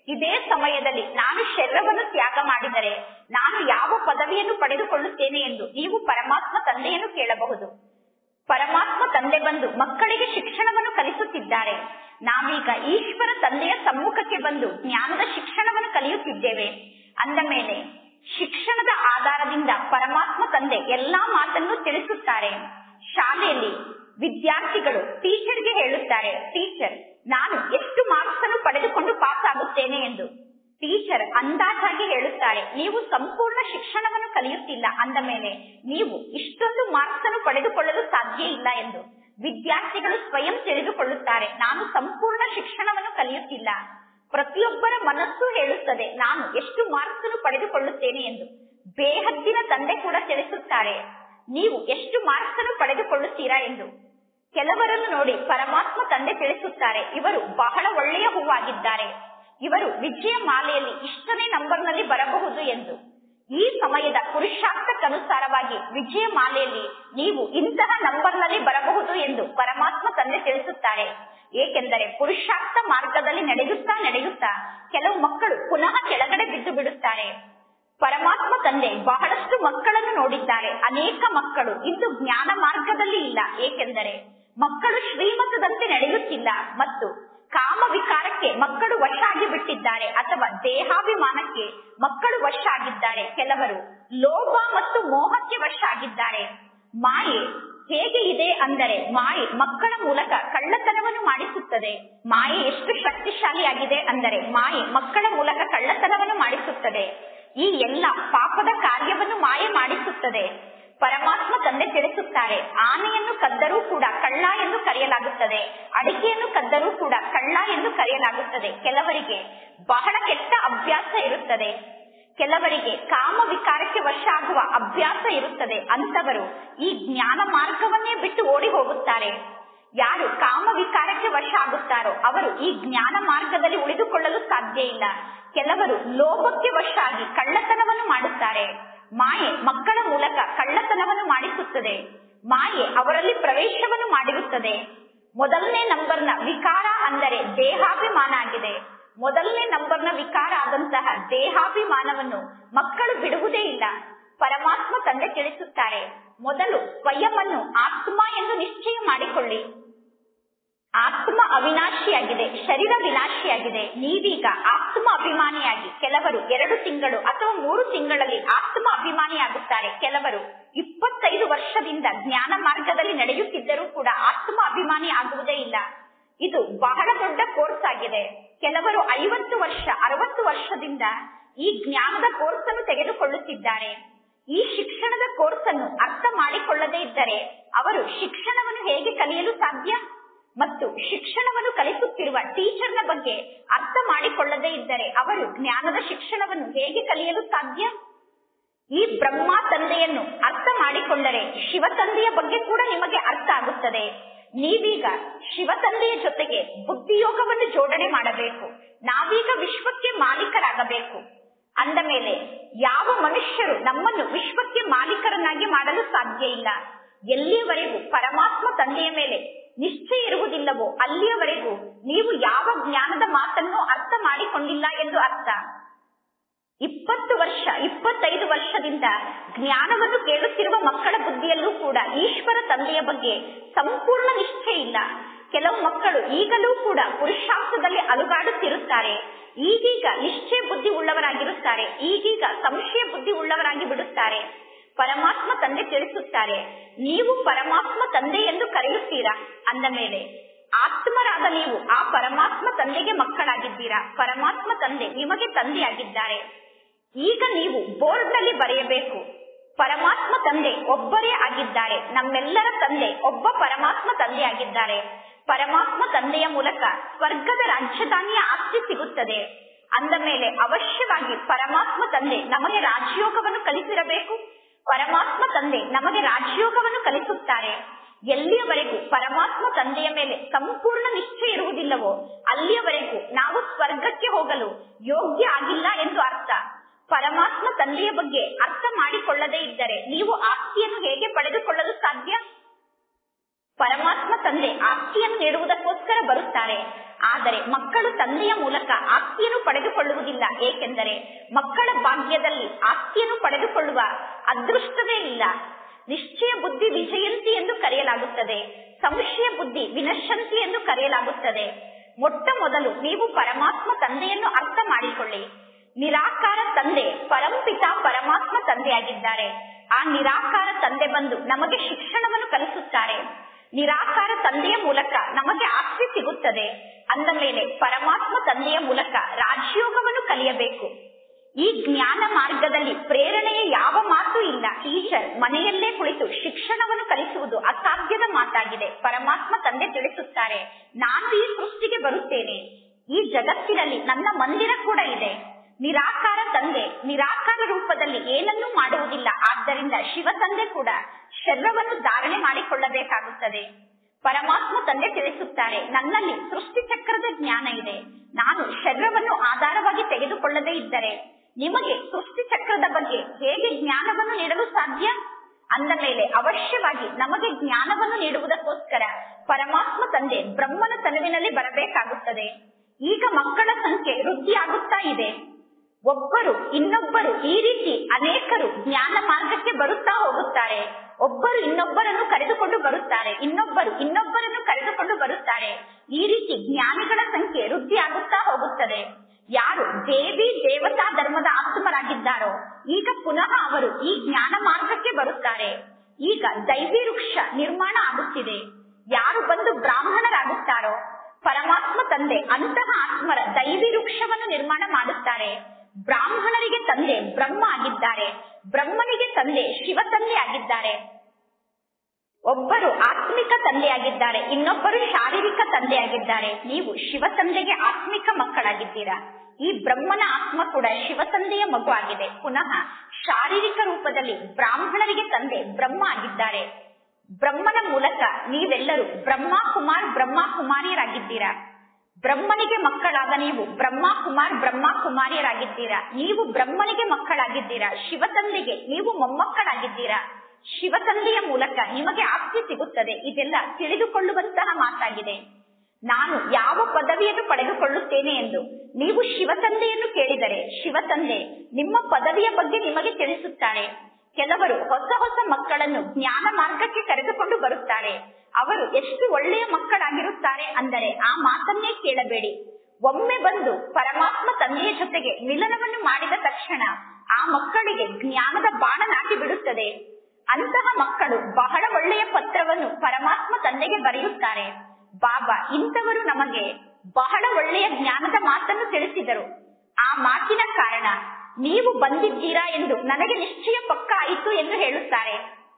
ಇದೇ ಸಮಯದಲ್ಲಿ ನಾನು ಶರೀರವನ್ನು ತ್ಯಾಗ ಮಾಡಿದರೆ ನಾನು ಯಾವ ಪದವಿಯನ್ನು ಪಡೆದುಕೊಳ್ಳುತ್ತೇನೆ ಎಂದು ನೀವು ಪರಮಾತ್ಮ ತಂದೆಯನ್ನು ಕೇಳಬಹುದು. ಪರಮಾತ್ಮ ತಂದೆ ಬಂದು ಮಕ್ಕಳಿಗೆ ಶಿಕ್ಷಣವನ್ನು ಕಲಿಸುತ್ತಿದ್ದಾರೆ. ನಾವೀಗ ಈಶ್ವರ ತಂದೆಯ ಸಮ್ಮುಖಕ್ಕೆ ಬಂದು ಜ್ಞಾನದ ಶಿಕ್ಷಣವನ್ನು ಕಲಿಯುತ್ತಿದ್ದೇವೆ. ಅಂದ ಮೇಲೆ ಶಿಕ್ಷಣದ ಆಧಾರದಿಂದ ಪರಮಾತ್ಮ ತಂದೆ ಎಲ್ಲಾ ಮಾತನ್ನು ತಿಳಿಸುತ್ತಾರೆ. ಶಾಲೆಯಲ್ಲಿ ವಿದ್ಯಾರ್ಥಿಗಳು ಟೀಚರ್ಗೆ ಹೇಳುತ್ತಾರೆ, ಟೀಚರ್ ನಾನು ಎಷ್ಟು ಮಾರ್ಕ್ಸ್ ಅನ್ನು ಪಡೆದುಕೊಂಡು ಪಾಸ್ ಆಗುತ್ತೇನೆ ಎಂದು. ಟೀಚರ್ ಅಂದಾಜಾಗಿ ಹೇಳುತ್ತಾರೆ, ನೀವು ಸಂಪೂರ್ಣ ಶಿಕ್ಷಣವನ್ನು ಕಲಿಯುತ್ತಿಲ್ಲ, ಅಂದ ಮೇಲೆ ನೀವು ಇಷ್ಟೊಂದು ಮಾರ್ಕ್ಸ್ ಅನ್ನು ಪಡೆದುಕೊಳ್ಳಲು ಸಾಧ್ಯ ಇಲ್ಲ ಎಂದು. ವಿದ್ಯಾರ್ಥಿಗಳು ಸ್ವಯಂ ತಿಳಿದುಕೊಳ್ಳುತ್ತಾರೆ, ನಾನು ಸಂಪೂರ್ಣ ಶಿಕ್ಷಣವನ್ನು ಕಲಿಯುತ್ತಿಲ್ಲ. ಪ್ರತಿಯೊಬ್ಬರ ಮನಸ್ಸು ಹೇಳುತ್ತದೆ, ನಾನು ಎಷ್ಟು ಮಾರ್ಕ್ಸ್ ಅನ್ನು ಪಡೆದುಕೊಳ್ಳುತ್ತೇನೆ ಎಂದು. ಬೇಹದ್ದಿನ ತಂದೆ ಕೂಡ ತಿಳಿಸುತ್ತಾರೆ, ನೀವು ಎಷ್ಟು ಮಾರ್ಕ್ಸ್ ಅನ್ನು ಪಡೆದುಕೊಳ್ಳುತ್ತೀರಾ ಎಂದು. ಕೆಲವರನ್ನು ನೋಡಿ ಪರಮಾತ್ಮ ತಂದೆ ತಿಳಿಸುತ್ತಾರೆ, ಇವರು ಬಹಳ ಒಳ್ಳೆಯ ಹೂವಾಗಿದ್ದಾರೆ, ಇವರು ವಿಜಯ ಮಾಲೆಯಲ್ಲಿ ಇಷ್ಟನೇ ನಂಬರ್ನಲ್ಲಿ ಬರಬಹುದು ಎಂದು. ಈ ಸಮಯದ ಪುರುಷಾರ್ಥಕ್ಕನುಸಾರವಾಗಿ ವಿಜಯ ಮಾಲೆಯಲ್ಲಿ ನೀವು ಇಂತಹ ನಂಬರ್ನಲ್ಲಿ ಬರಬಹುದು ಎಂದು ಪರಮಾತ್ಮ ತಂದೆ ತಿಳಿಸುತ್ತಾರೆ. ಏಕೆಂದರೆ ಪುರುಷಾರ್ಥ ಮಾರ್ಗದಲ್ಲಿ ನಡೆಯುತ್ತಾ ನಡೆಯುತ್ತಾ ಕೆಲವು ಮಕ್ಕಳು ಪುನಃ ಕೆಳಗಡೆ ಬಿದ್ದು ಬಿಡುತ್ತಾರೆ. ಪರಮಾತ್ಮ ತಂದೆ ಬಹಳಷ್ಟು ಮಕ್ಕಳನ್ನು ನೋಡಿದ್ದಾರೆ. ಅನೇಕ ಮಕ್ಕಳು ಇಂದು ಜ್ಞಾನ ಮಾರ್ಗದಲ್ಲಿ ಇಲ್ಲ, ಏಕೆಂದರೆ ಮಕ್ಕಳು ಶ್ರೀಮತದಂತೆ ನಡೆಯುತ್ತಿಲ್ಲ ಮತ್ತು ಕಾಮ ವಿಕಾರಕ್ಕೆ ಮಕ್ಕಳು ವಶ ಆಗಿ ಬಿಟ್ಟಿದ್ದಾರೆ, ಅಥವಾ ದೇಹಾಭಿಮಾನಕ್ಕೆ ಮಕ್ಕಳು ವಶ ಆಗಿದ್ದಾರೆ. ಕೆಲವರು ಲೋಭ ಮತ್ತು ಮೋಹಕ್ಕೆ ವಶ ಆಗಿದ್ದಾರೆ. ಮಾಯೆ ಹೇಗೆ ಇದೆ ಅಂದರೆ, ಮಾಯೆ ಮಕ್ಕಳ ಮೂಲಕ ಕಳ್ಳತನವನ್ನು ಮಾಡಿಸುತ್ತದೆ. ಮಾಯೆ ಎಷ್ಟು ಶಕ್ತಿಶಾಲಿಯಾಗಿದೆ ಅಂದರೆ, ಮಾಯೆ ಮಕ್ಕಳ ಮೂಲಕ ಕಳ್ಳತನವನ್ನು ಮಾಡಿಸುತ್ತದೆ. ಈ ಎಲ್ಲ ಪಾಪದ ಕಾರ್ಯವನ್ನು ಮಾಯೆ ಮಾಡಿಸುತ್ತದೆ. ಪರಮಾತ್ಮ ತಂದೆ ತಿಳಿಸುತ್ತಾರೆ, ಆನೆಯನ್ನು ಕದ್ದರೂ ಕೂಡ ಕಳ್ಳ ಎಂದು ಕರೆಯಲಾಗುತ್ತದೆ, ಅಡಿಕೆಯನ್ನು ಕದ್ದರೂ ಕೂಡ ಕಳ್ಳ ಎಂದು ಕರೆಯಲಾಗುತ್ತದೆ. ಕೆಲವರಿಗೆ ಬಹಳ ಕೆಟ್ಟ ಅಭ್ಯಾಸ ಇರುತ್ತದೆ, ಕೆಲವರಿಗೆ ಕಾಮ ವಿಕಾರಕ್ಕೆ ವಶ ಆಗುವ ಅಭ್ಯಾಸ ಇರುತ್ತದೆ. ಅಂತವರು ಈ ಜ್ಞಾನ ಮಾರ್ಗವನ್ನೇ ಬಿಟ್ಟು ಓಡಿ ಹೋಗುತ್ತಾರೆ. ಯಾರು ಕಾಮ ವಿಕಾರಕ್ಕೆ ವಶ ಆಗುತ್ತಾರೋ ಅವರು ಈ ಜ್ಞಾನ ಮಾರ್ಗದಲ್ಲಿ ಉಳಿದುಕೊಳ್ಳಲು ಸಾಧ್ಯ ಇಲ್ಲ. ಕೆಲವರು ಲೋಭಕ್ಕೆ ವಶ ಆಗಿ ಕಳ್ಳತನವನ್ನು ಮಾಡುತ್ತಾರೆ. ಮಾಯೆ ಮಕ್ಕಳ ಮೂಲಕ ಕಳ್ಳತನವನ್ನು ಮಾಡಿಸುತ್ತದೆ. ಮಾಯೆ ಅವರಲ್ಲಿ ಪ್ರವೇಶವನ್ನು ಮಾಡಿರುತ್ತದೆ. ಮೊದಲನೇ ನಂಬರ್ನ ವಿಕಾರ ಅಂದರೆ ದೇಹಾಭಿಮಾನ ಆಗಿದೆ. ಮೊದಲನೇ ನಂಬರ್ನ ವಿಕಾರ ಆದಂತಹ ದೇಹಾಭಿಮಾನವನ್ನು ಮಕ್ಕಳು ಬಿಡುವುದೇ ಇಲ್ಲ. ಪರಮಾತ್ಮ ತಂದೆ ತಿಳಿಸುತ್ತಾರೆ, ಮೊದಲು ಸ್ವಯಂವನ್ನು ಆತ್ಮ ಎಂದು ನಿಶ್ಚಯ ಮಾಡಿಕೊಳ್ಳಿ. ಆತ್ಮ ಅವಿನಾಶಿಯಾಗಿದೆ, ಶರೀರ ವಿನಾಶಿಯಾಗಿದೆ. ನೀವೀಗ ಆತ್ಮ ಅಭಿಮಾನಿಯಾಗಿ, ಕೆಲವರು ಎರಡು ತಿಂಗಳು ಅಥವಾ ಮೂರು ತಿಂಗಳಲ್ಲಿ ಆತ್ಮ ಅಭಿಮಾನಿಯಾಗುತ್ತಾರೆ. ಕೆಲವರು ಇಪ್ಪತ್ತೈದು ವರ್ಷದಿಂದ ಜ್ಞಾನ ಮಾರ್ಗದಲ್ಲಿ ನಡೆಯುತ್ತಿದ್ದರೂ ಕೂಡ ಆತ್ಮ ಅಭಿಮಾನಿ ಆಗುವುದೇ ಇಲ್ಲ. ಇದು ಬಹಳ ದೊಡ್ಡ ಕೋರ್ಸ್ ಆಗಿದೆ. ಕೆಲವರು ಐವತ್ತು ವರ್ಷ ಅರವತ್ತು ವರ್ಷದಿಂದ ಈ ಜ್ಞಾನದ ಕೋರ್ಸ್ ಅನ್ನು ತೆಗೆದುಕೊಳ್ಳುತ್ತಿದ್ದಾರೆ. ಈ ಶಿಕ್ಷಣದ ಕೋರ್ಸ್ ಅನ್ನು ಅರ್ಥ ಮಾಡಿಕೊಳ್ಳದೇ ಇದ್ದರೆ ಅವರು ಶಿಕ್ಷಣವನ್ನು ಹೇಗೆ ಕಲಿಯಲು ಸಾಧ್ಯ? ಮತ್ತು ಶಿಕ್ಷಣವನ್ನು ಕಲಿಸುತ್ತಿರುವ ಟೀಚರ್ನ ಬಗ್ಗೆ ಅರ್ಥ ಮಾಡಿಕೊಳ್ಳದೇ ಇದ್ದರೆ ಅವರು ಜ್ಞಾನದ ಶಿಕ್ಷಣವನ್ನು ಹೇಗೆ ಕಲಿಯಲು ಸಾಧ್ಯ? ಈ ಬ್ರಹ್ಮ ತಂದೆಯನ್ನು ಅರ್ಥ ಮಾಡಿಕೊಂಡರೆ ಶಿವ ತಂದೆಯ ಬಗ್ಗೆ ಕೂಡ ನಿಮಗೆ ಅರ್ಥ ಆಗುತ್ತದೆ. ನೀವೀಗ ಶಿವ ತಂದೆಯ ಜೊತೆಗೆ ಬುದ್ಧಿಯೋಗವನ್ನು ಜೋಡಣೆ ಮಾಡಬೇಕು. ನಾವೀಗ ವಿಶ್ವಕ್ಕೆ ಮಾಲೀಕರಾಗಬೇಕು. ಅಂದ ಮೇಲೆ ಯಾವ ಮನುಷ್ಯರು ನಮ್ಮನ್ನು ವಿಶ್ವಕ್ಕೆ ಮಾಲೀಕರನ್ನಾಗಿ ಮಾಡಲು ಸಾಧ್ಯ ಇಲ್ಲ. ಎಲ್ಲಿಯವರೆಗೂ ಪರಮಾತ್ಮ ತಂದೆಯ ಮೇಲೆ ನಿಶ್ಚಯ ಇರುವುದಿಲ್ಲವೋ ಅಲ್ಲಿಯವರೆಗೂ ನೀವು ಯಾವ ಜ್ಞಾನದ ಮಾತನ್ನು ಅರ್ಥ ಮಾಡಿಕೊಂಡಿಲ್ಲ ಎಂದು ಅರ್ಥ. ಇಪ್ಪತ್ತು ವರ್ಷ ಇಪ್ಪತ್ತೈದು ವರ್ಷದಿಂದ ಜ್ಞಾನವನ್ನು ಕೇಳುತ್ತಿರುವ ಮಕ್ಕಳ ಬುದ್ಧಿಯಲ್ಲೂ ಕೂಡ ಈಶ್ವರ ತಂದೆಯ ಬಗ್ಗೆ ಸಂಪೂರ್ಣ ನಿಶ್ಚಯ ಇಲ್ಲ. ಕೆಲವು ಮಕ್ಕಳು ಈಗಲೂ ಕೂಡ ಪುರುಷಾರ್ಥದಲ್ಲಿ ಅಲುಗಾಡುತ್ತಿರುತ್ತಾರೆ. ಈಗೀಗ ನಿಶ್ಚಯ ಬುದ್ಧಿ ಉಳ್ಳವರಾಗಿರುತ್ತಾರೆ, ಈಗೀಗ ಸಂಶಯ ಬುದ್ಧಿ ಉಳ್ಳವರಾಗಿ ಬಿಡುತ್ತಾರೆ. ಪರಮಾತ್ಮ ತಂದೆ ತಿಳಿಸುತ್ತಾರೆ, ನೀವು ಪರಮಾತ್ಮ ತಂದೆ ಎಂದು ಕರೆಯುತ್ತೀರಾ, ಅಂದ ಮೇಲೆ ಆತ್ಮರಾದ ನೀವು ಆ ಪರಮಾತ್ಮ ತಂದೆಗೆ ಮಕ್ಕಳಾಗಿದ್ದೀರಾ. ಪರಮಾತ್ಮ ತಂದೆ ನಿಮಗೆ ತಂದೆಯಾಗಿದ್ದಾರೆ. ಈಗ ನೀವು ಬೋರ್ಡ್ ನಲ್ಲಿ ಬರೆಯಬೇಕು, ಪರಮಾತ್ಮ ತಂದೆ ಒಬ್ಬರೇ ಆಗಿದ್ದಾರೆ. ನಮ್ಮೆಲ್ಲರ ತಂದೆ ಒಬ್ಬ ಪರಮಾತ್ಮ ತಂದೆ ಆಗಿದ್ದಾರೆ. ಪರಮಾತ್ಮ ತಂದೆಯ ಮೂಲಕ ಸ್ವರ್ಗದ ರಾಜಧಾನಿಯ ಆಸ್ತಿ ಸಿಗುತ್ತದೆ. ಅಂದ ಮೇಲೆ ಅವಶ್ಯವಾಗಿ ಪರಮಾತ್ಮ ತಂದೆ ನಮಗೆ ರಾಜಯೋಗವನ್ನು ಕಲಿಸಿರಬೇಕು. ಪರಮಾತ್ಮ ತಂದೆ ನಮಗೆ ರಾಜಯೋಗವನ್ನು ಕಲಿಸುತ್ತಾರೆ. ಎಲ್ಲಿಯವರೆಗೂ ಪರಮಾತ್ಮ ತಂದೆಯ ಮೇಲೆ ಸಂಪೂರ್ಣ ನಿಶ್ಚಯ ಇರುವುದಿಲ್ಲವೋ ಅಲ್ಲಿಯವರೆಗೂ ನಾವು ಸ್ವರ್ಗಕ್ಕೆ ಹೋಗಲು ಯೋಗ್ಯ ಆಗಿಲ್ಲ ಎಂದು ಅರ್ಥ. ಪರಮಾತ್ಮ ತಂದೆಯ ಬಗ್ಗೆ ಅರ್ಥ ಮಾಡಿಕೊಳ್ಳದೇ ಇದ್ದರೆ ನೀವು ಆಸ್ತಿಯನ್ನು ಹೇಗೆ ಪಡೆದುಕೊಳ್ಳಲು ಸಾಧ್ಯ? ಪರಮಾತ್ಮ ತಂದೆ ಆಸ್ತಿಯನ್ನು ನೀಡುವುದಕ್ಕೋಸ್ಕರ ಬರುತ್ತಾರೆ. ಆದರೆ ಮಕ್ಕಳು ತಂದೆಯ ಮೂಲಕ ಆಸ್ತಿಯನ್ನು ಪಡೆದುಕೊಳ್ಳುವುದಿಲ್ಲ. ಏಕೆಂದರೆ ಮಕ್ಕಳ ಭಾಗ್ಯದಲ್ಲಿ ಆಸ್ತಿಯನ್ನು ಪಡೆದುಕೊಳ್ಳುವ ಅದೃಷ್ಟವೇ ಇಲ್ಲ. ನಿಶ್ಚಯ ಬುದ್ಧಿ ವಿಜಯಂತಿ ಎಂದು ಕರೆಯಲಾಗುತ್ತದೆ. ಸಂಶಯ ಬುದ್ಧಿ ವಿನಶಂತಿ ಎಂದು ಕರೆಯಲಾಗುತ್ತದೆ. ಮೊಟ್ಟ ಮೊದಲು ನೀವು ಪರಮಾತ್ಮ ತಂದೆಯನ್ನು ಅರ್ಥ ಮಾಡಿಕೊಳ್ಳಿ. ನಿರಾಕಾರ ತಂದೆ ಪರಂಪಿತ ಪರಮಾತ್ಮ ತಂದೆಯಾಗಿದ್ದಾರೆ. ಆ ನಿರಾಕಾರ ತಂದೆ ಬಂದು ನಮಗೆ ಶಿಕ್ಷಣವನ್ನು ಕಲಿಸುತ್ತಾರೆ. ನಿರಾಕಾರ ತಂದೆಯ ಮೂಲಕ ನಮಗೆ ಆಸ್ತಿ ಸಿಗುತ್ತದೆ. ಅಂದ ಮೇಲೆ ಪರಮಾತ್ಮ ತಂದೆಯ ಮೂಲಕ ರಾಜಯೋಗವನ್ನು ಕಲಿಯಬೇಕು. ಈ ಜ್ಞಾನ ಮಾರ್ಗದಲ್ಲಿ ಪ್ರೇರಣೆಯ ಯಾವ ಮಾತು ಇಲ್ಲ. ಟೀಚರ್ ಮನೆಯಲ್ಲೇ ಕುಳಿತು ಶಿಕ್ಷಣವನ್ನು ಕಲಿಸುವುದು ಅಸಾಧ್ಯದ ಮಾತಾಗಿದೆ. ಪರಮಾತ್ಮ ತಂದೆ ತಿಳಿಸುತ್ತಾರೆ, ನಾನು ಈ ಸೃಷ್ಟಿಗೆ ಬರುತ್ತೇನೆ. ಈ ಜಗತ್ತಿನಲ್ಲಿ ನನ್ನ ಮಂದಿರ ಕೂಡ ಇದೆ. ನಿರಾಕಾರ ತಂದೆ ನಿರಾಕಾರ ರೂಪದಲ್ಲಿ ಏನನ್ನೂ ಮಾಡುವುದಿಲ್ಲ. ಆದ್ದರಿಂದ ಶಿವ ತಂದೆ ಕೂಡ ಶರೀರವನ್ನು ಧಾರಣೆ ಮಾಡಿಕೊಳ್ಳಬೇಕಾಗುತ್ತದೆ. ಪರಮಾತ್ಮ ತಂದೆ ತಿಳಿಸುತ್ತಾರೆ, ನನ್ನಲ್ಲಿ ಸೃಷ್ಟಿ ಚಕ್ರದ ಜ್ಞಾನ ಇದೆ. ನಾನು ಶರೀರವನ್ನು ಆಧಾರವಾಗಿ ತೆಗೆದುಕೊಳ್ಳದೇ ಇದ್ದರೆ ನಿಮಗೆ ಸೃಷ್ಟಿ ಚಕ್ರದ ಬಗ್ಗೆ ಹೇಗೆ ಜ್ಞಾನವನ್ನು ನೀಡಲು ಸಾಧ್ಯ? ಅಂದ ಮೇಲೆ ಅವಶ್ಯವಾಗಿ ನಮಗೆ ಜ್ಞಾನವನ್ನು ನೀಡುವುದಕ್ಕೋಸ್ಕರ ಪರಮಾತ್ಮ ತಂದೆ ಬ್ರಹ್ಮನ ತನುವಿನಲ್ಲಿ ಬರಬೇಕಾಗುತ್ತದೆ. ಈಗ ಮಕ್ಕಳ ಸಂಖ್ಯೆ ವೃದ್ಧಿಯಾಗುತ್ತಾ ಇದೆ. ಒಬ್ಬರು ಇನ್ನೊಬ್ಬರು ಈ ರೀತಿ ಅನೇಕರು ಜ್ಞಾನ ಮಾರ್ಗಕ್ಕೆ ಬರುತ್ತಾ ಹೋಗುತ್ತಾರೆ. ಒಬ್ಬರು ಇನ್ನೊಬ್ಬರನ್ನು ಕರೆದುಕೊಂಡು ಬರುತ್ತಾರೆ, ಇನ್ನೊಬ್ಬರು ಇನ್ನೊಬ್ಬರನ್ನು ಕರೆದುಕೊಂಡು ಬರುತ್ತಾರೆ. ಈ ರೀತಿ ಜ್ಞಾನಿಗಳ ಸಂಖ್ಯೆ ವೃದ್ಧಿಯಾಗುತ್ತಾ ಹೋಗುತ್ತದೆ. ಯಾರು ದೇವಿ ದೇವತಾ ಧರ್ಮದ ಆತ್ಮರಾಗಿದ್ದಾರೋ ಈಗ ಪುನಃ ಅವರು ಈ ಜ್ಞಾನ ಮಾರ್ಗಕ್ಕೆ ಬರುತ್ತಾರೆ. ಈಗ ದೈವಿ ವೃಕ್ಷ ನಿರ್ಮಾಣ ಆಗುತ್ತಿದೆ. ಯಾರು ಬಂದು ಬ್ರಾಹ್ಮಣರಾಗುತ್ತಾರೋ ಪರಮಾತ್ಮ ತಂದೆ ಅಂತಹ ಆತ್ಮರ ದೈವಿ ವೃಕ್ಷವನ್ನು ನಿರ್ಮಾಣ ಮಾಡುತ್ತಾರೆ. ಬ್ರಾಹ್ಮಣರಿಗೆ ತಂದೆ ಬ್ರಹ್ಮ ಆಗಿದ್ದಾರೆ, ಬ್ರಹ್ಮನಿಗೆ ತಂದೆ ಶಿವ ತಂದೆ ಆಗಿದ್ದಾರೆ. ಒಬ್ಬರು ಆತ್ಮಿಕ ತಂದೆಯಾಗಿದ್ದಾರೆ, ಇನ್ನೊಬ್ಬರು ಶಾರೀರಿಕ ತಂದೆಯಾಗಿದ್ದಾರೆ. ನೀವು ಶಿವ ತಂದೆಗೆ ಆತ್ಮಿಕ ಮಕ್ಕಳಾಗಿದ್ದೀರಾ. ಈ ಬ್ರಹ್ಮನ ಆತ್ಮ ಕೂಡ ಶಿವ ತಂದೆಯ ಮಗು ಆಗಿದೆ. ಪುನಃ ಶಾರೀರಿಕ ರೂಪದಲ್ಲಿ ಬ್ರಾಹ್ಮಣರಿಗೆ ತಂದೆ ಬ್ರಹ್ಮ ಆಗಿದ್ದಾರೆ. ಬ್ರಹ್ಮನ ಮೂಲಕ ನೀವೆಲ್ಲರೂ ಬ್ರಹ್ಮ ಕುಮಾರ್ ಬ್ರಹ್ಮ ಕುಮಾರಿಯರಾಗಿದ್ದೀರಾ. ಬ್ರಹ್ಮನಿಗೆ ಮಕ್ಕಳಾದ ನೀವು ಬ್ರಹ್ಮ ಕುಮಾರ್ ಬ್ರಹ್ಮ ಕುಮಾರಿಯರಾಗಿದ್ದೀರಾ. ನೀವು ಬ್ರಹ್ಮನಿಗೆ ಮಕ್ಕಳಾಗಿದ್ದೀರಾ. ಶಿವ ತಂದೆಗೆ ನೀವು ಮೊಮ್ಮಕ್ಕಳಾಗಿದ್ದೀರಾ. ಶಿವ ತಂದೆಯ ಮೂಲಕ ನಿಮಗೆ ಆಸ್ತಿ ಸಿಗುತ್ತದೆ. ಇದೆಲ್ಲ ತಿಳಿದುಕೊಳ್ಳುವಂತಹ ಮಾತಾಗಿದೆ. ನಾನು ಯಾವ ಪದವಿಯನ್ನು ಪಡೆದುಕೊಳ್ಳುತ್ತೇನೆ ಎಂದು ನೀವು ಶಿವ ತಂದೆಯನ್ನು ಕೇಳಿದರೆ ಶಿವ ತಂದೆ ನಿಮ್ಮ ಪದವಿಯ ಬಗ್ಗೆ ನಿಮಗೆ ತಿಳಿಸುತ್ತಾರೆ. ಕೆಲವರು ಹೊಸ ಹೊಸ ಮಕ್ಕಳನ್ನು ಜ್ಞಾನ ಮಾರ್ಗಕ್ಕೆ ಕರೆದುಕೊಂಡು ಬರುತ್ತಾರೆ. ಅವರು ಎಷ್ಟು ಒಳ್ಳೆಯ ಮಕ್ಕಳಾಗಿರುತ್ತಾರೆ ಅಂದರೆ ಆ ಮಾತನ್ನೇ ಕೇಳಬೇಡಿ. ಒಮ್ಮೆ ಬಂದು ಪರಮಾತ್ಮ ತಂದೆಯ ಜೊತೆಗೆ ಮಿಲನವನ್ನು ಮಾಡಿದ ತಕ್ಷಣ ಆ ಮಕ್ಕಳಿಗೆ ಜ್ಞಾನದ ಬಾಣ ನಾಟಿ ಬಿಡುತ್ತದೆ. ಅಂತಹ ಮಕ್ಕಳು ಬಹಳ ಒಳ್ಳೆಯ ಪತ್ರವನ್ನು ಪರಮಾತ್ಮ ತಂದೆಗೆ ಬರೆಯುತ್ತಾರೆ. ಬಾಬಾ ಇಂಥವರು ನಮಗೆ ಬಹಳ ಒಳ್ಳೆಯ ಜ್ಞಾನದ ಮಾತನ್ನು ತಿಳಿಸಿದರು. ಆ ಮಾತಿನ ಕಾರಣ ನೀವು ಬಂದಿದ್ದೀರಾ ಎಂದು ನನಗೆ ನಿಶ್ಚಯ ಪಕ್ಕ ಆಯಿತು ಎಂದು ಹೇಳುತ್ತಾರೆ.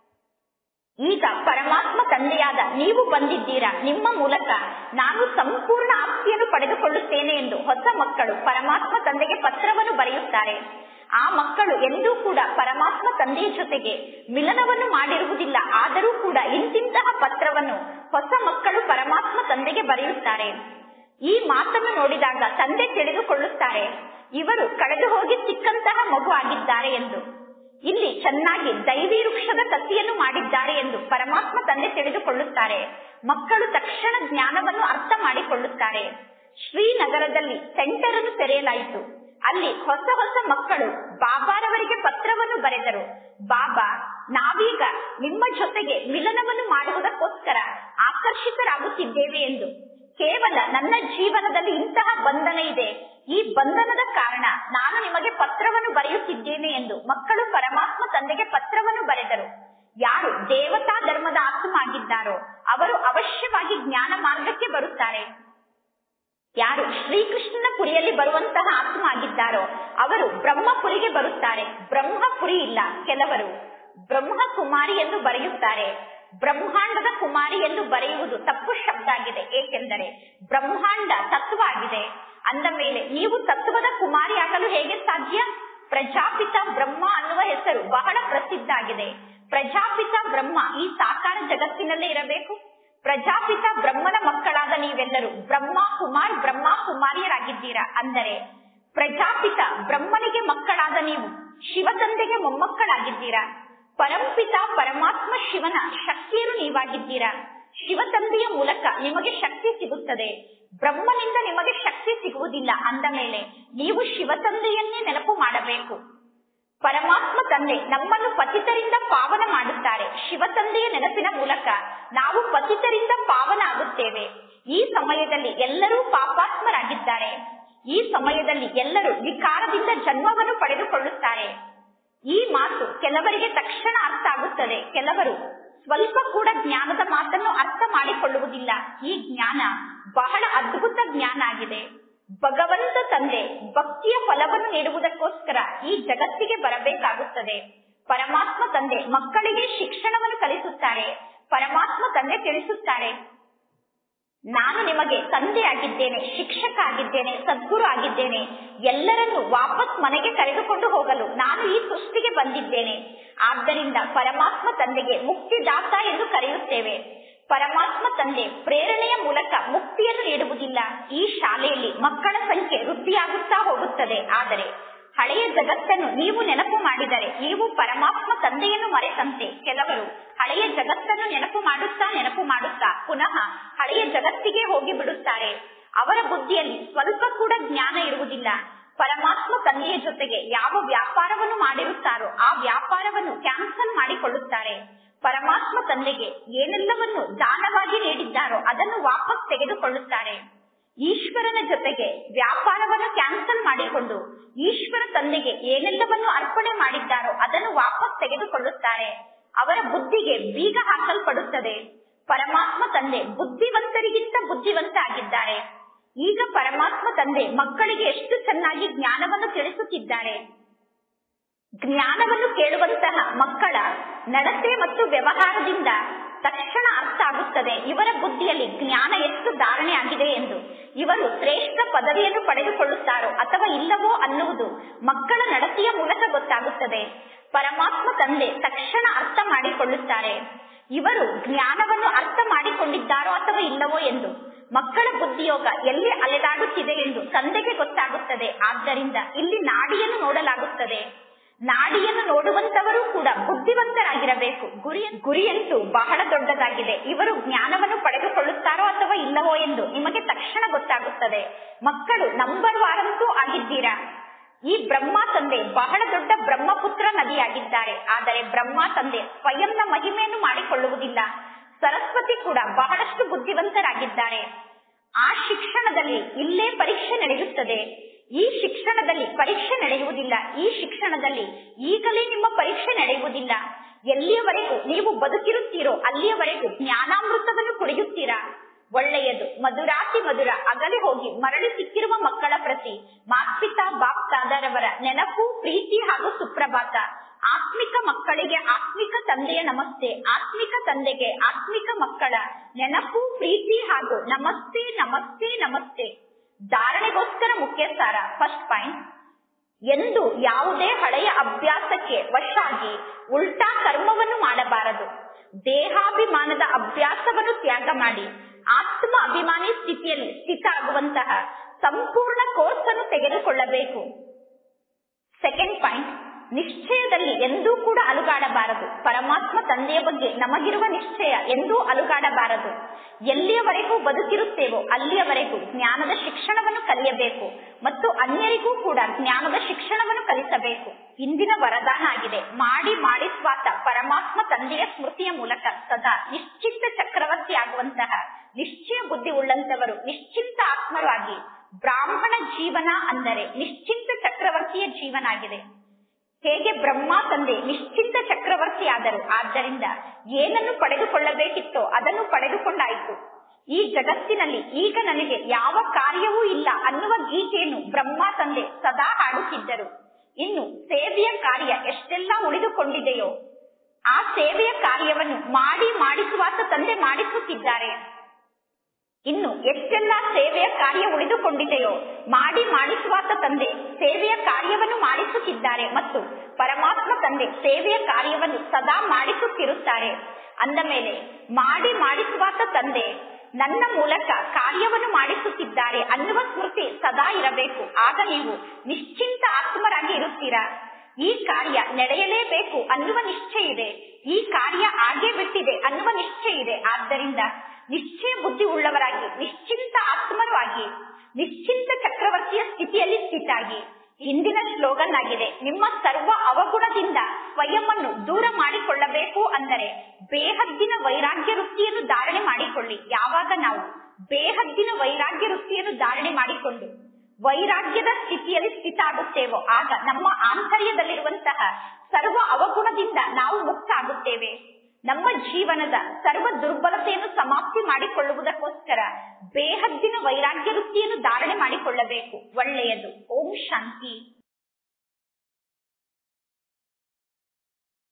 ಈಗ ಪರಮಾತ್ಮ ತಂದೆಯಾದ ನೀವು ಬಂದಿದ್ದೀರಾ, ನಿಮ್ಮ ಮೂಲಕ ನಾನು ಸಂಪೂರ್ಣ ಆಸ್ತಿಯನ್ನು ಪಡೆದುಕೊಳ್ಳುತ್ತೇನೆ ಎಂದು ಹೊಸ ಮಕ್ಕಳು ಪರಮಾತ್ಮ ತಂದೆಗೆ ಪತ್ರವನ್ನು ಬರೆಯುತ್ತಾರೆ. ಆ ಮಕ್ಕಳು ಎಂದೂ ಕೂಡ ಪರಮಾತ್ಮ ತಂದೆಯ ಜೊತೆಗೆ ಮಿಲನವನ್ನು ಮಾಡಿರುವುದಿಲ್ಲ. ಆದರೂ ಕೂಡ ಇಂತಿಂತಹ ಪತ್ರವನ್ನು ಹೊಸ ಮಕ್ಕಳು ಪರಮಾತ್ಮ ತಂದೆಗೆ ಬರೆಯುತ್ತಾರೆ. ಈ ಮಾತನ್ನು ನೋಡಿದಾಗ ತಂದೆ ತಿಳಿದುಕೊಳ್ಳುತ್ತಾರೆ, ಇವರು ಕಳೆದು ಹೋಗಿ ಸಿಕ್ಕಂತಹ ಮಗು ಆಗಿದ್ದಾರೆ ಎಂದು. ಇಲ್ಲಿ ಚೆನ್ನಾಗಿ ದೈವಿ ವೃಕ್ಷದ ಕಥೆಯನ್ನು ಮಾಡಿದ್ದಾರೆ ಎಂದು ಪರಮಾತ್ಮ ತಂದೆ ತಿಳಿದುಕೊಳ್ಳುತ್ತಾರೆ. ಮಕ್ಕಳು ತಕ್ಷಣ ಜ್ಞಾನವನ್ನು ಅರ್ಥ ಮಾಡಿಕೊಳ್ಳುತ್ತಾರೆ. ಶ್ರೀನಗರದಲ್ಲಿ ಸೆಂಟರ್ ಅನ್ನು ತೆರೆಯಲಾಯಿತು. ಅಲ್ಲಿ ಹೊಸ ಹೊಸ ಮಕ್ಕಳು ಬಾಬಾರವರಿಗೆ ಪತ್ರವನ್ನು ಬರೆದರು. ಬಾಬಾ, ನಾವೀಗ ನಿಮ್ಮ ಜೊತೆಗೆ ಮಿಲನವನ್ನು ಮಾಡುವುದಕ್ಕೋಸ್ಕರ ಆಕರ್ಷಿತರಾಗುತ್ತಿದ್ದೇವೆ ಎಂದು. ಕೇವಲ ನನ್ನ ಜೀವನದಲ್ಲಿ ಇಂತಹ ಬಂಧನ ಇದೆ, ಈ ಬಂಧನದ ಕಾರಣ ನಾನು ನಿಮಗೆ ಪತ್ರವನ್ನು ಬರೆಯುತ್ತಿದ್ದೇನೆ ಎಂದು ಮಕ್ಕಳು ಪರಮಾತ್ಮ ತಂದೆಗೆ ಪತ್ರವನ್ನು ಬರೆದರು. ಯಾರು ದೇವತಾ ಧರ್ಮದ ಆತ್ಮ ಆಗಿದ್ದಾರೋ ಅವರು ಅವಶ್ಯವಾಗಿ ಜ್ಞಾನ ಮಾರ್ಗಕ್ಕೆ ಬರುತ್ತಾರೆ. ಯಾರು ಶ್ರೀಕೃಷ್ಣನ ಪುರಿಯಲ್ಲಿ ಬರುವಂತಹ ಆತ್ಮ ಆಗಿದ್ದಾರೋ ಅವರು ಬ್ರಹ್ಮಪುರಿಗೆ ಬರುತ್ತಾರೆ. ಬ್ರಹ್ಮಪುರಿ ಇಲ್ಲ, ಕೆಲವರು ಬ್ರಹ್ಮ ಕುಮಾರಿ ಎಂದು ಬರೆಯುತ್ತಾರೆ. ಬ್ರಹ್ಮಾಂಡದ ಕುಮಾರಿ ಎಂದು ಬರೆಯುವುದು ತಪ್ಪು ಶಬ್ದ ಆಗಿದೆ. ಏಕೆಂದರೆ ಬ್ರಹ್ಮಾಂಡ ತತ್ವ ಆಗಿದೆ. ಅಂದ ಮೇಲೆ ನೀವು ತತ್ವದ ಕುಮಾರಿ ಆಗಲು ಹೇಗೆ ಸಾಧ್ಯ? ಪ್ರಜಾಪಿತ ಬ್ರಹ್ಮ ಅನ್ನುವ ಹೆಸರು ಬಹಳ ಪ್ರಸಿದ್ಧ ಆಗಿದೆ. ಪ್ರಜಾಪಿತ ಬ್ರಹ್ಮ ಈ ಸಾಕಾರ ಜಗತ್ತಿನಲ್ಲೇ ಇರಬೇಕು. ಪ್ರಜಾಪಿತ ಬ್ರಹ್ಮನ ಮಕ್ಕಳಾದ ನೀವೆಲ್ಲರೂ ಬ್ರಹ್ಮ ಕುಮಾರ್ ಬ್ರಹ್ಮ ಕುಮಾರಿಯರಾಗಿದ್ದೀರಾ. ಅಂದರೆ ಪ್ರಜಾಪಿತ ಬ್ರಹ್ಮನಿಗೆ ಮಕ್ಕಳಾದ ನೀವು ಶಿವ ತಂದೆಗೆ ಮೊಮ್ಮಕ್ಕಳಾಗಿದ್ದೀರಾ. ಪರಂಪಿತ ಪರಮಾತ್ಮ ಶಿವನ ಶಕ್ತಿಯರು ನೀವಾಗಿದ್ದೀರಾ. ಶಿವತಂದೆಯ ಮೂಲಕ ನಿಮಗೆ ಶಕ್ತಿ ಸಿಗುತ್ತದೆ. ಬ್ರಹ್ಮನಿಂದ ನಿಮಗೆ ಶಕ್ತಿ ಸಿಗುವುದಿಲ್ಲ ಅಂದ ಮೇಲೆ ನೀವು ಶಿವತಂದೆಯನ್ನೇ ನೆನಪು ಮಾಡಬೇಕು. ಪರಮಾತ್ಮ ತಂದೆ ನಮ್ಮನ್ನು ಪತಿತರಿಂದ ಪಾವನ ಮಾಡುತ್ತಾರೆ. ಶಿವತಂದೆಯ ನೆನಪಿನ ಮೂಲಕ ನಾವು ಪತಿತರಿಂದ ಪಾವನ ಆಗುತ್ತೇವೆ. ಈ ಸಮಯದಲ್ಲಿ ಎಲ್ಲರೂ ಪಾಪಾತ್ಮರಾಗಿದ್ದಾರೆ. ಈ ಸಮಯದಲ್ಲಿ ಎಲ್ಲರೂ ವಿಕಾರದಿಂದ ಜನ್ಮವನ್ನು ಪಡೆದುಕೊಳ್ಳುತ್ತಾರೆ. ಈ ಮಾತು ಕೆಲವರಿಗೆ ತಕ್ಷಣ ಅರ್ಥ ಆಗುತ್ತದೆ, ಕೆಲವರು ಸ್ವಲ್ಪ ಕೂಡ ಜ್ಞಾನದ ಮಾತನ್ನು ಅರ್ಥ ಮಾಡಿಕೊಳ್ಳುವುದಿಲ್ಲ. ಈ ಜ್ಞಾನ ಬಹಳ ಅದ್ಭುತ ಜ್ಞಾನ ಆಗಿದೆ. ಭಗವಂತ ತಂದೆ ಭಕ್ತಿಯ ಫಲವನ್ನು ನೀಡುವುದಕ್ಕೋಸ್ಕರ ಈ ಜಗತ್ತಿಗೆ ಬರಬೇಕಾಗುತ್ತದೆ. ಪರಮಾತ್ಮ ತಂದೆ ಮಕ್ಕಳಿಗೆ ಶಿಕ್ಷಣವನ್ನು ಕಲಿಸುತ್ತಾರೆ. ಪರಮಾತ್ಮ ತಂದೆ ತಿಳಿಸುತ್ತಾರೆ, ನಾನು ನಿಮಗೆ ತಂದೆ ಆಗಿದ್ದೇನೆ, ಶಿಕ್ಷಕ ಆಗಿದ್ದೇನೆ, ಸದ್ಗುರು ಆಗಿದ್ದೇನೆ. ಎಲ್ಲರನ್ನು ವಾಪಸ್ ಮನೆಗೆ ಕರೆದುಕೊಂಡು ಹೋಗಲು ನಾನು ಈ ಸೃಷ್ಟಿಗೆ ಬಂದಿದ್ದೇನೆ. ಆದ್ದರಿಂದ ಪರಮಾತ್ಮ ತಂದೆಗೆ ಮುಕ್ತಿದಾತ ಎಂದು ಕರೆಯುತ್ತೇವೆ. ಪರಮಾತ್ಮ ತಂದೆ ಪ್ರೇರಣೆಯ ಮೂಲಕ ಮುಕ್ತಿಯನ್ನು ನೀಡುವುದಿಲ್ಲ. ಈ ಶಾಲೆಯಲ್ಲಿ ಮಕ್ಕಳ ಸಂಖ್ಯೆ ವೃದ್ಧಿಯಾಗುತ್ತಾ ಹೋಗುತ್ತದೆ. ಆದರೆ ಹಳೆಯ ಜಗತ್ತನ್ನು ನೀವು ನೆನಪು ಮಾಡಿದರೆ ನೀವು ಪರಮಾತ್ಮ ತಂದೆಯನ್ನು ಮರೆತಂತೆ. ಕೆಲವರು ಹಳೆಯ ಜಗತ್ತನ್ನು ನೆನಪು ಮಾಡುತ್ತಾ ನೆನಪು ಮಾಡುತ್ತಾ ಪುನಃ ಹಳೆಯ ಜಗತ್ತಿಗೆ ಹೋಗಿ ಬಿಡುತ್ತಾರೆ. ಅವರ ಬುದ್ಧಿಯಲ್ಲಿ ಸ್ವಲ್ಪ ಕೂಡ ಜ್ಞಾನ ಇರುವುದಿಲ್ಲ. ಪರಮಾತ್ಮ ತಂದೆಯ ಜೊತೆಗೆ ಯಾವ ವ್ಯಾಪಾರವನ್ನು ಮಾಡಿರುತ್ತಾರೋ ಆ ವ್ಯಾಪಾರವನ್ನು ಕ್ಯಾನ್ಸಲ್ ಮಾಡಿಕೊಳ್ಳುತ್ತಾರೆ. ಪರಮಾತ್ಮ ತಂದೆಗೆ ಏನೆಲ್ಲವನ್ನು ದಾನವಾಗಿ ನೀಡಿದ್ದಾರೋ ಅದನ್ನು ವಾಪಸ್ ತೆಗೆದುಕೊಳ್ಳುತ್ತಾರೆ. ಈಶ್ವರನ ಜೊತೆಗೆ ವ್ಯಾಪಾರವನ್ನು ಕ್ಯಾನ್ಸಲ್ ಮಾಡಿಕೊಂಡು ಈಶ್ವರ ತಂದೆಗೆ ಏನೆಲ್ಲವನ್ನು ಅರ್ಪಣೆ ಮಾಡಿದ್ದಾರೋ ಅದನ್ನು ವಾಪಸ್ ತೆಗೆದುಕೊಳ್ಳುತ್ತಾರೆ. ಅವರ ಬುದ್ಧಿಗೆ ಬೀಗ ಹಾಕಲ್ಪಡುತ್ತದೆ. ಪರಮಾತ್ಮ ತಂದೆ ಬುದ್ಧಿವಂತರಿಗಿಂತ ಬುದ್ಧಿವಂತ ಆಗಿದ್ದಾರೆ. ಈಗ ಪರಮಾತ್ಮ ತಂದೆ ಮಕ್ಕಳಿಗೆ ಎಷ್ಟು ಚೆನ್ನಾಗಿ ಜ್ಞಾನವನ್ನು ತಿಳಿಸುತ್ತಿದ್ದಾರೆ. ಜ್ಞಾನವನ್ನು ಕೇಳುವಂತಹ ಮಕ್ಕಳ ನಡತೆ ಮತ್ತು ವ್ಯವಹಾರದಿಂದ ತಕ್ಷಣ ಅರ್ಥ ಆಗುತ್ತದೆ ಇವರ ಬುದ್ಧಿಯಲ್ಲಿ ಜ್ಞಾನ ಎಷ್ಟು ಧಾರಣೆ ಆಗಿದೆ ಎಂದು. ಇವರು ಶ್ರೇಷ್ಠ ಪದವಿಯನ್ನು ಪಡೆದುಕೊಳ್ಳುತ್ತಾರೋ ಅಥವಾ ಇಲ್ಲವೋ ಅನ್ನುವುದು ಮಕ್ಕಳ ನಡತೆಯ ಮೂಲಕ ಗೊತ್ತಾಗುತ್ತದೆ. ಪರಮಾತ್ಮ ತಂದೆ ತಕ್ಷಣ ಅರ್ಥ ಮಾಡಿಕೊಳ್ಳುತ್ತಾರೆ ಇವರು ಜ್ಞಾನವನ್ನು ಅರ್ಥ ಮಾಡಿಕೊಂಡಿದ್ದಾರೋ ಅಥವಾ ಇಲ್ಲವೋ ಎಂದು. ಮಕ್ಕಳ ಬುದ್ಧಿಯೋಗ ಎಲ್ಲಿ ಅಲೆದಾಡುತ್ತಿದೆ ಎಂದು ತಂದೆಗೆ ಗೊತ್ತಾಗುತ್ತದೆ. ಆದ್ದರಿಂದ ಇಲ್ಲಿ ನಾಡಿಯನ್ನು ನೋಡಲಾಗುತ್ತದೆ. ನಾಡಿಯನ್ನು ನೋಡುವಂತವರು ಕೂಡ ಬುದ್ಧಿವಂತರಾಗಿರಬೇಕು. ಗುರಿ ಗುರಿಯಂತೂ ಬಹಳ ದೊಡ್ಡದಾಗಿದೆ. ಇವರು ಜ್ಞಾನವನ್ನು ಪಡೆದುಕೊಳ್ಳುತ್ತಾರೋ ಅಥವಾ ಇಲ್ಲವೋ ಎಂದು ನಿಮಗೆ ತಕ್ಷಣ ಗೊತ್ತಾಗುತ್ತದೆ. ಮಕ್ಕಳು ನಂಬರ್ ವಾರಂತೂ ಆಗಿದ್ದೀರಾ. ಈ ಬ್ರಹ್ಮ ತಂದೆ ಬಹಳ ದೊಡ್ಡ ಬ್ರಹ್ಮಪುತ್ರ ನದಿಯಾಗಿದ್ದಾರೆ. ಆದರೆ ಬ್ರಹ್ಮ ತಂದೆ ಸ್ವಯಂನ ಮಹಿಮೆಯನ್ನು ಮಾಡಿಕೊಳ್ಳುವುದಿಲ್ಲ. ಸರಸ್ವತಿ ಕೂಡ ಬಹಳಷ್ಟು ಬುದ್ಧಿವಂತರಾಗಿದ್ದಾರೆ. ಆ ಶಿಕ್ಷಣದಲ್ಲಿ ಇಲ್ಲೇ ಪರೀಕ್ಷೆ ನಡೆಯುತ್ತದೆ. ಈ ಶಿಕ್ಷಣದಲ್ಲಿ ಪರೀಕ್ಷೆ ನಡೆಯುವುದಿಲ್ಲ. ಈ ಶಿಕ್ಷಣದಲ್ಲಿ ಈಗಲೇ ನಿಮ್ಮ ಪರೀಕ್ಷೆ ನಡೆಯುವುದಿಲ್ಲ. ಎಲ್ಲಿಯವರೆಗೂ ನೀವು ಬದುಕಿರುತ್ತೀರೋ ಅಲ್ಲಿಯವರೆಗೂ ಜ್ಞಾನಾಮೃತವನ್ನು ಕುಡಿಯುತ್ತೀರಾ. ಒಳ್ಳೆಯದು. ಮಧುರಾತಿ ಮಧುರ ಅಗಲಿ ಹೋಗಿ ಮರಳಿ ಸಿಕ್ಕಿರುವ ಮಕ್ಕಳ ಪ್ರತಿ ಮಾತ್ಪಿತಾ ಬಾಪ್ತಾದರವರ ನೆನಪು, ಪ್ರೀತಿ ಹಾಗೂ ಸುಪ್ರಭಾತ. ಆತ್ಮಿಕ ಮಕ್ಕಳಿಗೆ ಆತ್ಮಿಕ ತಂದೆಯ ನಮಸ್ತೆ. ಆತ್ಮಿಕ ತಂದೆಗೆ ಆತ್ಮಿಕ ಮಕ್ಕಳ ನೆನಪು, ಪ್ರೀತಿ ಹಾಗೂ ನಮಸ್ತೆ ನಮಸ್ತೆ ನಮಸ್ತೆ. ಧಾರಣೆಗೋಸ್ಕರ ಮುಖ್ಯ ಸಾರ. ಫಸ್ಟ್ ಪಾಯಿಂಟ್, ಎಂದು ಯಾವುದೇ ಹಳೆಯ ಅಭ್ಯಾಸಕ್ಕೆ ವಶಾಗಿ ಉಲ್ಟಾ ಕರ್ಮವನ್ನು ಮಾಡಬಾರದು. ದೇಹಾಭಿಮಾನದ ಅಭ್ಯಾಸವನ್ನು ತ್ಯಾಗ ಮಾಡಿ ಆತ್ಮ ಅಭಿಮಾನಿ ಸ್ಥಿತಿಯಲ್ಲಿ ಸ್ಥಿತ ಆಗುವಂತಹ ಸಂಪೂರ್ಣ ಕೋರ್ಸ್ ಅನ್ನು ತೆಗೆದುಕೊಳ್ಳಬೇಕು. ಸೆಕೆಂಡ್ ಪಾಯಿಂಟ್, ನಿಶ್ಚಯದಲ್ಲಿ ಎಂದೂ ಕೂಡ ಅಲುಗಾಡಬಾರದು. ಪರಮಾತ್ಮ ತಂದೆಯ ಬಗ್ಗೆ ನಮಗಿರುವ ನಿಶ್ಚಯ ಎಂದೂ ಅಲುಗಾಡಬಾರದು. ಎಲ್ಲಿಯವರೆಗೂ ಬದುಕಿರುತ್ತೇವೋ ಅಲ್ಲಿಯವರೆಗೂ ಜ್ಞಾನದ ಶಿಕ್ಷಣವನ್ನು ಕಲಿಯಬೇಕು ಮತ್ತು ಅನ್ಯರಿಗೂ ಕೂಡ ಜ್ಞಾನದ ಶಿಕ್ಷಣವನ್ನು ಕಲಿಸಬೇಕು. ಇಂದಿನ ವರದಾನ ಆಗಿದೆ. ಮಾಡಿ ಮಾಡಿಸ್ವಾತ ಪರಮಾತ್ಮ ತಂದೆಯ ಸ್ಮೃತಿಯ ಮೂಲಕ ಸದಾ ನಿಶ್ಚಿಂತ ಚಕ್ರವರ್ತಿ ಆಗುವಂತಹ ನಿಶ್ಚಯ ಬುದ್ಧಿ ಉಳ್ಳಂತವರು ನಿಶ್ಚಿಂತ ಆತ್ಮರು ಆಗಿ ಬ್ರಾಹ್ಮಣ ಜೀವನ ಅಂದರೆ ನಿಶ್ಚಿಂತ ಚಕ್ರವರ್ತಿಯ ಜೀವನ ಆಗಿದೆ. ಹೇಗೆ ಬ್ರಹ್ಮ ತಂದೆ ನಿಶ್ಚಿಂತ ಚಕ್ರವರ್ತಿ ಆದರು, ಆದ್ದರಿಂದ ಏನನ್ನು ಪಡೆದುಕೊಳ್ಳಬೇಕಿತ್ತೋ ಅದನ್ನು ಪಡೆದುಕೊಂಡಾಯಿತು. ಈ ಜಗತ್ತಿನಲ್ಲಿ ಈಗ ನನಗೆ ಯಾವ ಕಾರ್ಯವೂ ಇಲ್ಲ ಅನ್ನುವ ಗೀತೆಯನ್ನು ಬ್ರಹ್ಮ ತಂದೆ ಸದಾ ಹಾಡುತ್ತಿದ್ದರು. ಇನ್ನು ಸೇವೆಯ ಕಾರ್ಯ ಎಷ್ಟೆಲ್ಲ ಉಳಿದುಕೊಂಡಿದೆಯೋ ಆ ಸೇವೆಯ ಕಾರ್ಯವನ್ನು ಮಾಡಿ ಮಾಡಿಸುವಾತ ತಂದೆ ಮಾಡಿಸುತ್ತಿದ್ದಾರೆ. ಇನ್ನು ಎಷ್ಟೆಲ್ಲ ಸೇವೆಯ ಕಾರ್ಯ ಉಳಿದುಕೊಂಡಿದೆಯೋ ಮಾಡಿ ಮಾಡಿಸುವಾತ ತಂದೆ ಸೇವೆಯ ಕಾರ್ಯವನ್ನು ಮಾಡಿಸುತ್ತಿದ್ದಾರೆ ಮತ್ತು ಪರಮಾತ್ಮ ತಂದೆ ಸೇವೆಯ ಕಾರ್ಯವನ್ನು ಸದಾ ಮಾಡಿಸುತ್ತಿರುತ್ತಾರೆ. ಅಂದ ಮೇಲೆ ಮಾಡಿ ಮಾಡಿಸುವಾತ ತಂದೆ ನನ್ನ ಮೂಲಕ ಕಾರ್ಯವನ್ನು ಮಾಡಿಸುತ್ತಿದ್ದಾರೆ ಅನ್ನುವ ಸ್ಮೃತಿ ಸದಾ ಇರಬೇಕು. ಆಗ ನೀವು ನಿಶ್ಚಿಂತ ಆತ್ಮರಾಗಿ ಇರುತ್ತೀರಾ. ಈ ಕಾರ್ಯ ನಡೆಯಲೇಬೇಕು ಅನ್ನುವ ನಿಶ್ಚಯ ಇದೆ. ಈ ಕಾರ್ಯ ಆಗೇ ಬಿಟ್ಟಿದೆ ಅನ್ನುವ ನಿಶ್ಚಯ ಇದೆ. ಆದ್ದರಿಂದ ನಿಶ್ಚಯ ಬುದ್ಧಿ ಉಳ್ಳವರಾಗಿ, ನಿಶ್ಚಿಂತ ಆತ್ಮರು ಆಗಿ, ನಿಶ್ಚಿಂತ ಚಕ್ರವರ್ತಿಯ ಸ್ಥಿತಿಯಲ್ಲಿ ಸ್ಥಿತಾಗಿ. ಇಂದಿನ ಸ್ಲೋಗನ್ ಆಗಿದೆ, ನಿಮ್ಮ ಸರ್ವ ಅವಗುಣದಿಂದ ಸ್ವಯಂವನ್ನು ದೂರ ಮಾಡಿಕೊಳ್ಳಬೇಕು ಅಂದರೆ ಬೇಹದ್ದಿನ ವೈರಾಗ್ಯ ವೃತ್ತಿಯನ್ನು ಧಾರಣೆ ಮಾಡಿಕೊಳ್ಳಿ. ಯಾವಾಗ ನಾವು ಬೇಹದ್ದಿನ ವೈರಾಗ್ಯ ವೃತ್ತಿಯನ್ನು ಧಾರಣೆ ಮಾಡಿಕೊಂಡು ವೈರಾಗ್ಯದ ಸ್ಥಿತಿಯಲ್ಲಿ ಸ್ಥಿತ ಆಗುತ್ತೇವೋ ಆಗ ನಮ್ಮ ಆಂತರ್ಯದಲ್ಲಿರುವಂತಹ ಸರ್ವ ಅವಗುಣದಿಂದ ನಾವು ಮುಕ್ತ ಆಗುತ್ತೇವೆ. ನಮ್ಮ ಜೀವನದ ಸರ್ವ ದುರ್ಬಲತೆಯನ್ನು ಸಮಾಪ್ತಿ ಮಾಡಿಕೊಳ್ಳುವುದಕ್ಕೋಸ್ಕರ ಬೇಹದ್ದಿನ ವೈರಾಗ್ಯ ವೃತ್ತಿಯನ್ನು ಧಾರಣೆ ಮಾಡಿಕೊಳ್ಳಬೇಕು. ಒಳ್ಳೆಯದು. ಓಂ ಶಾಂತಿ.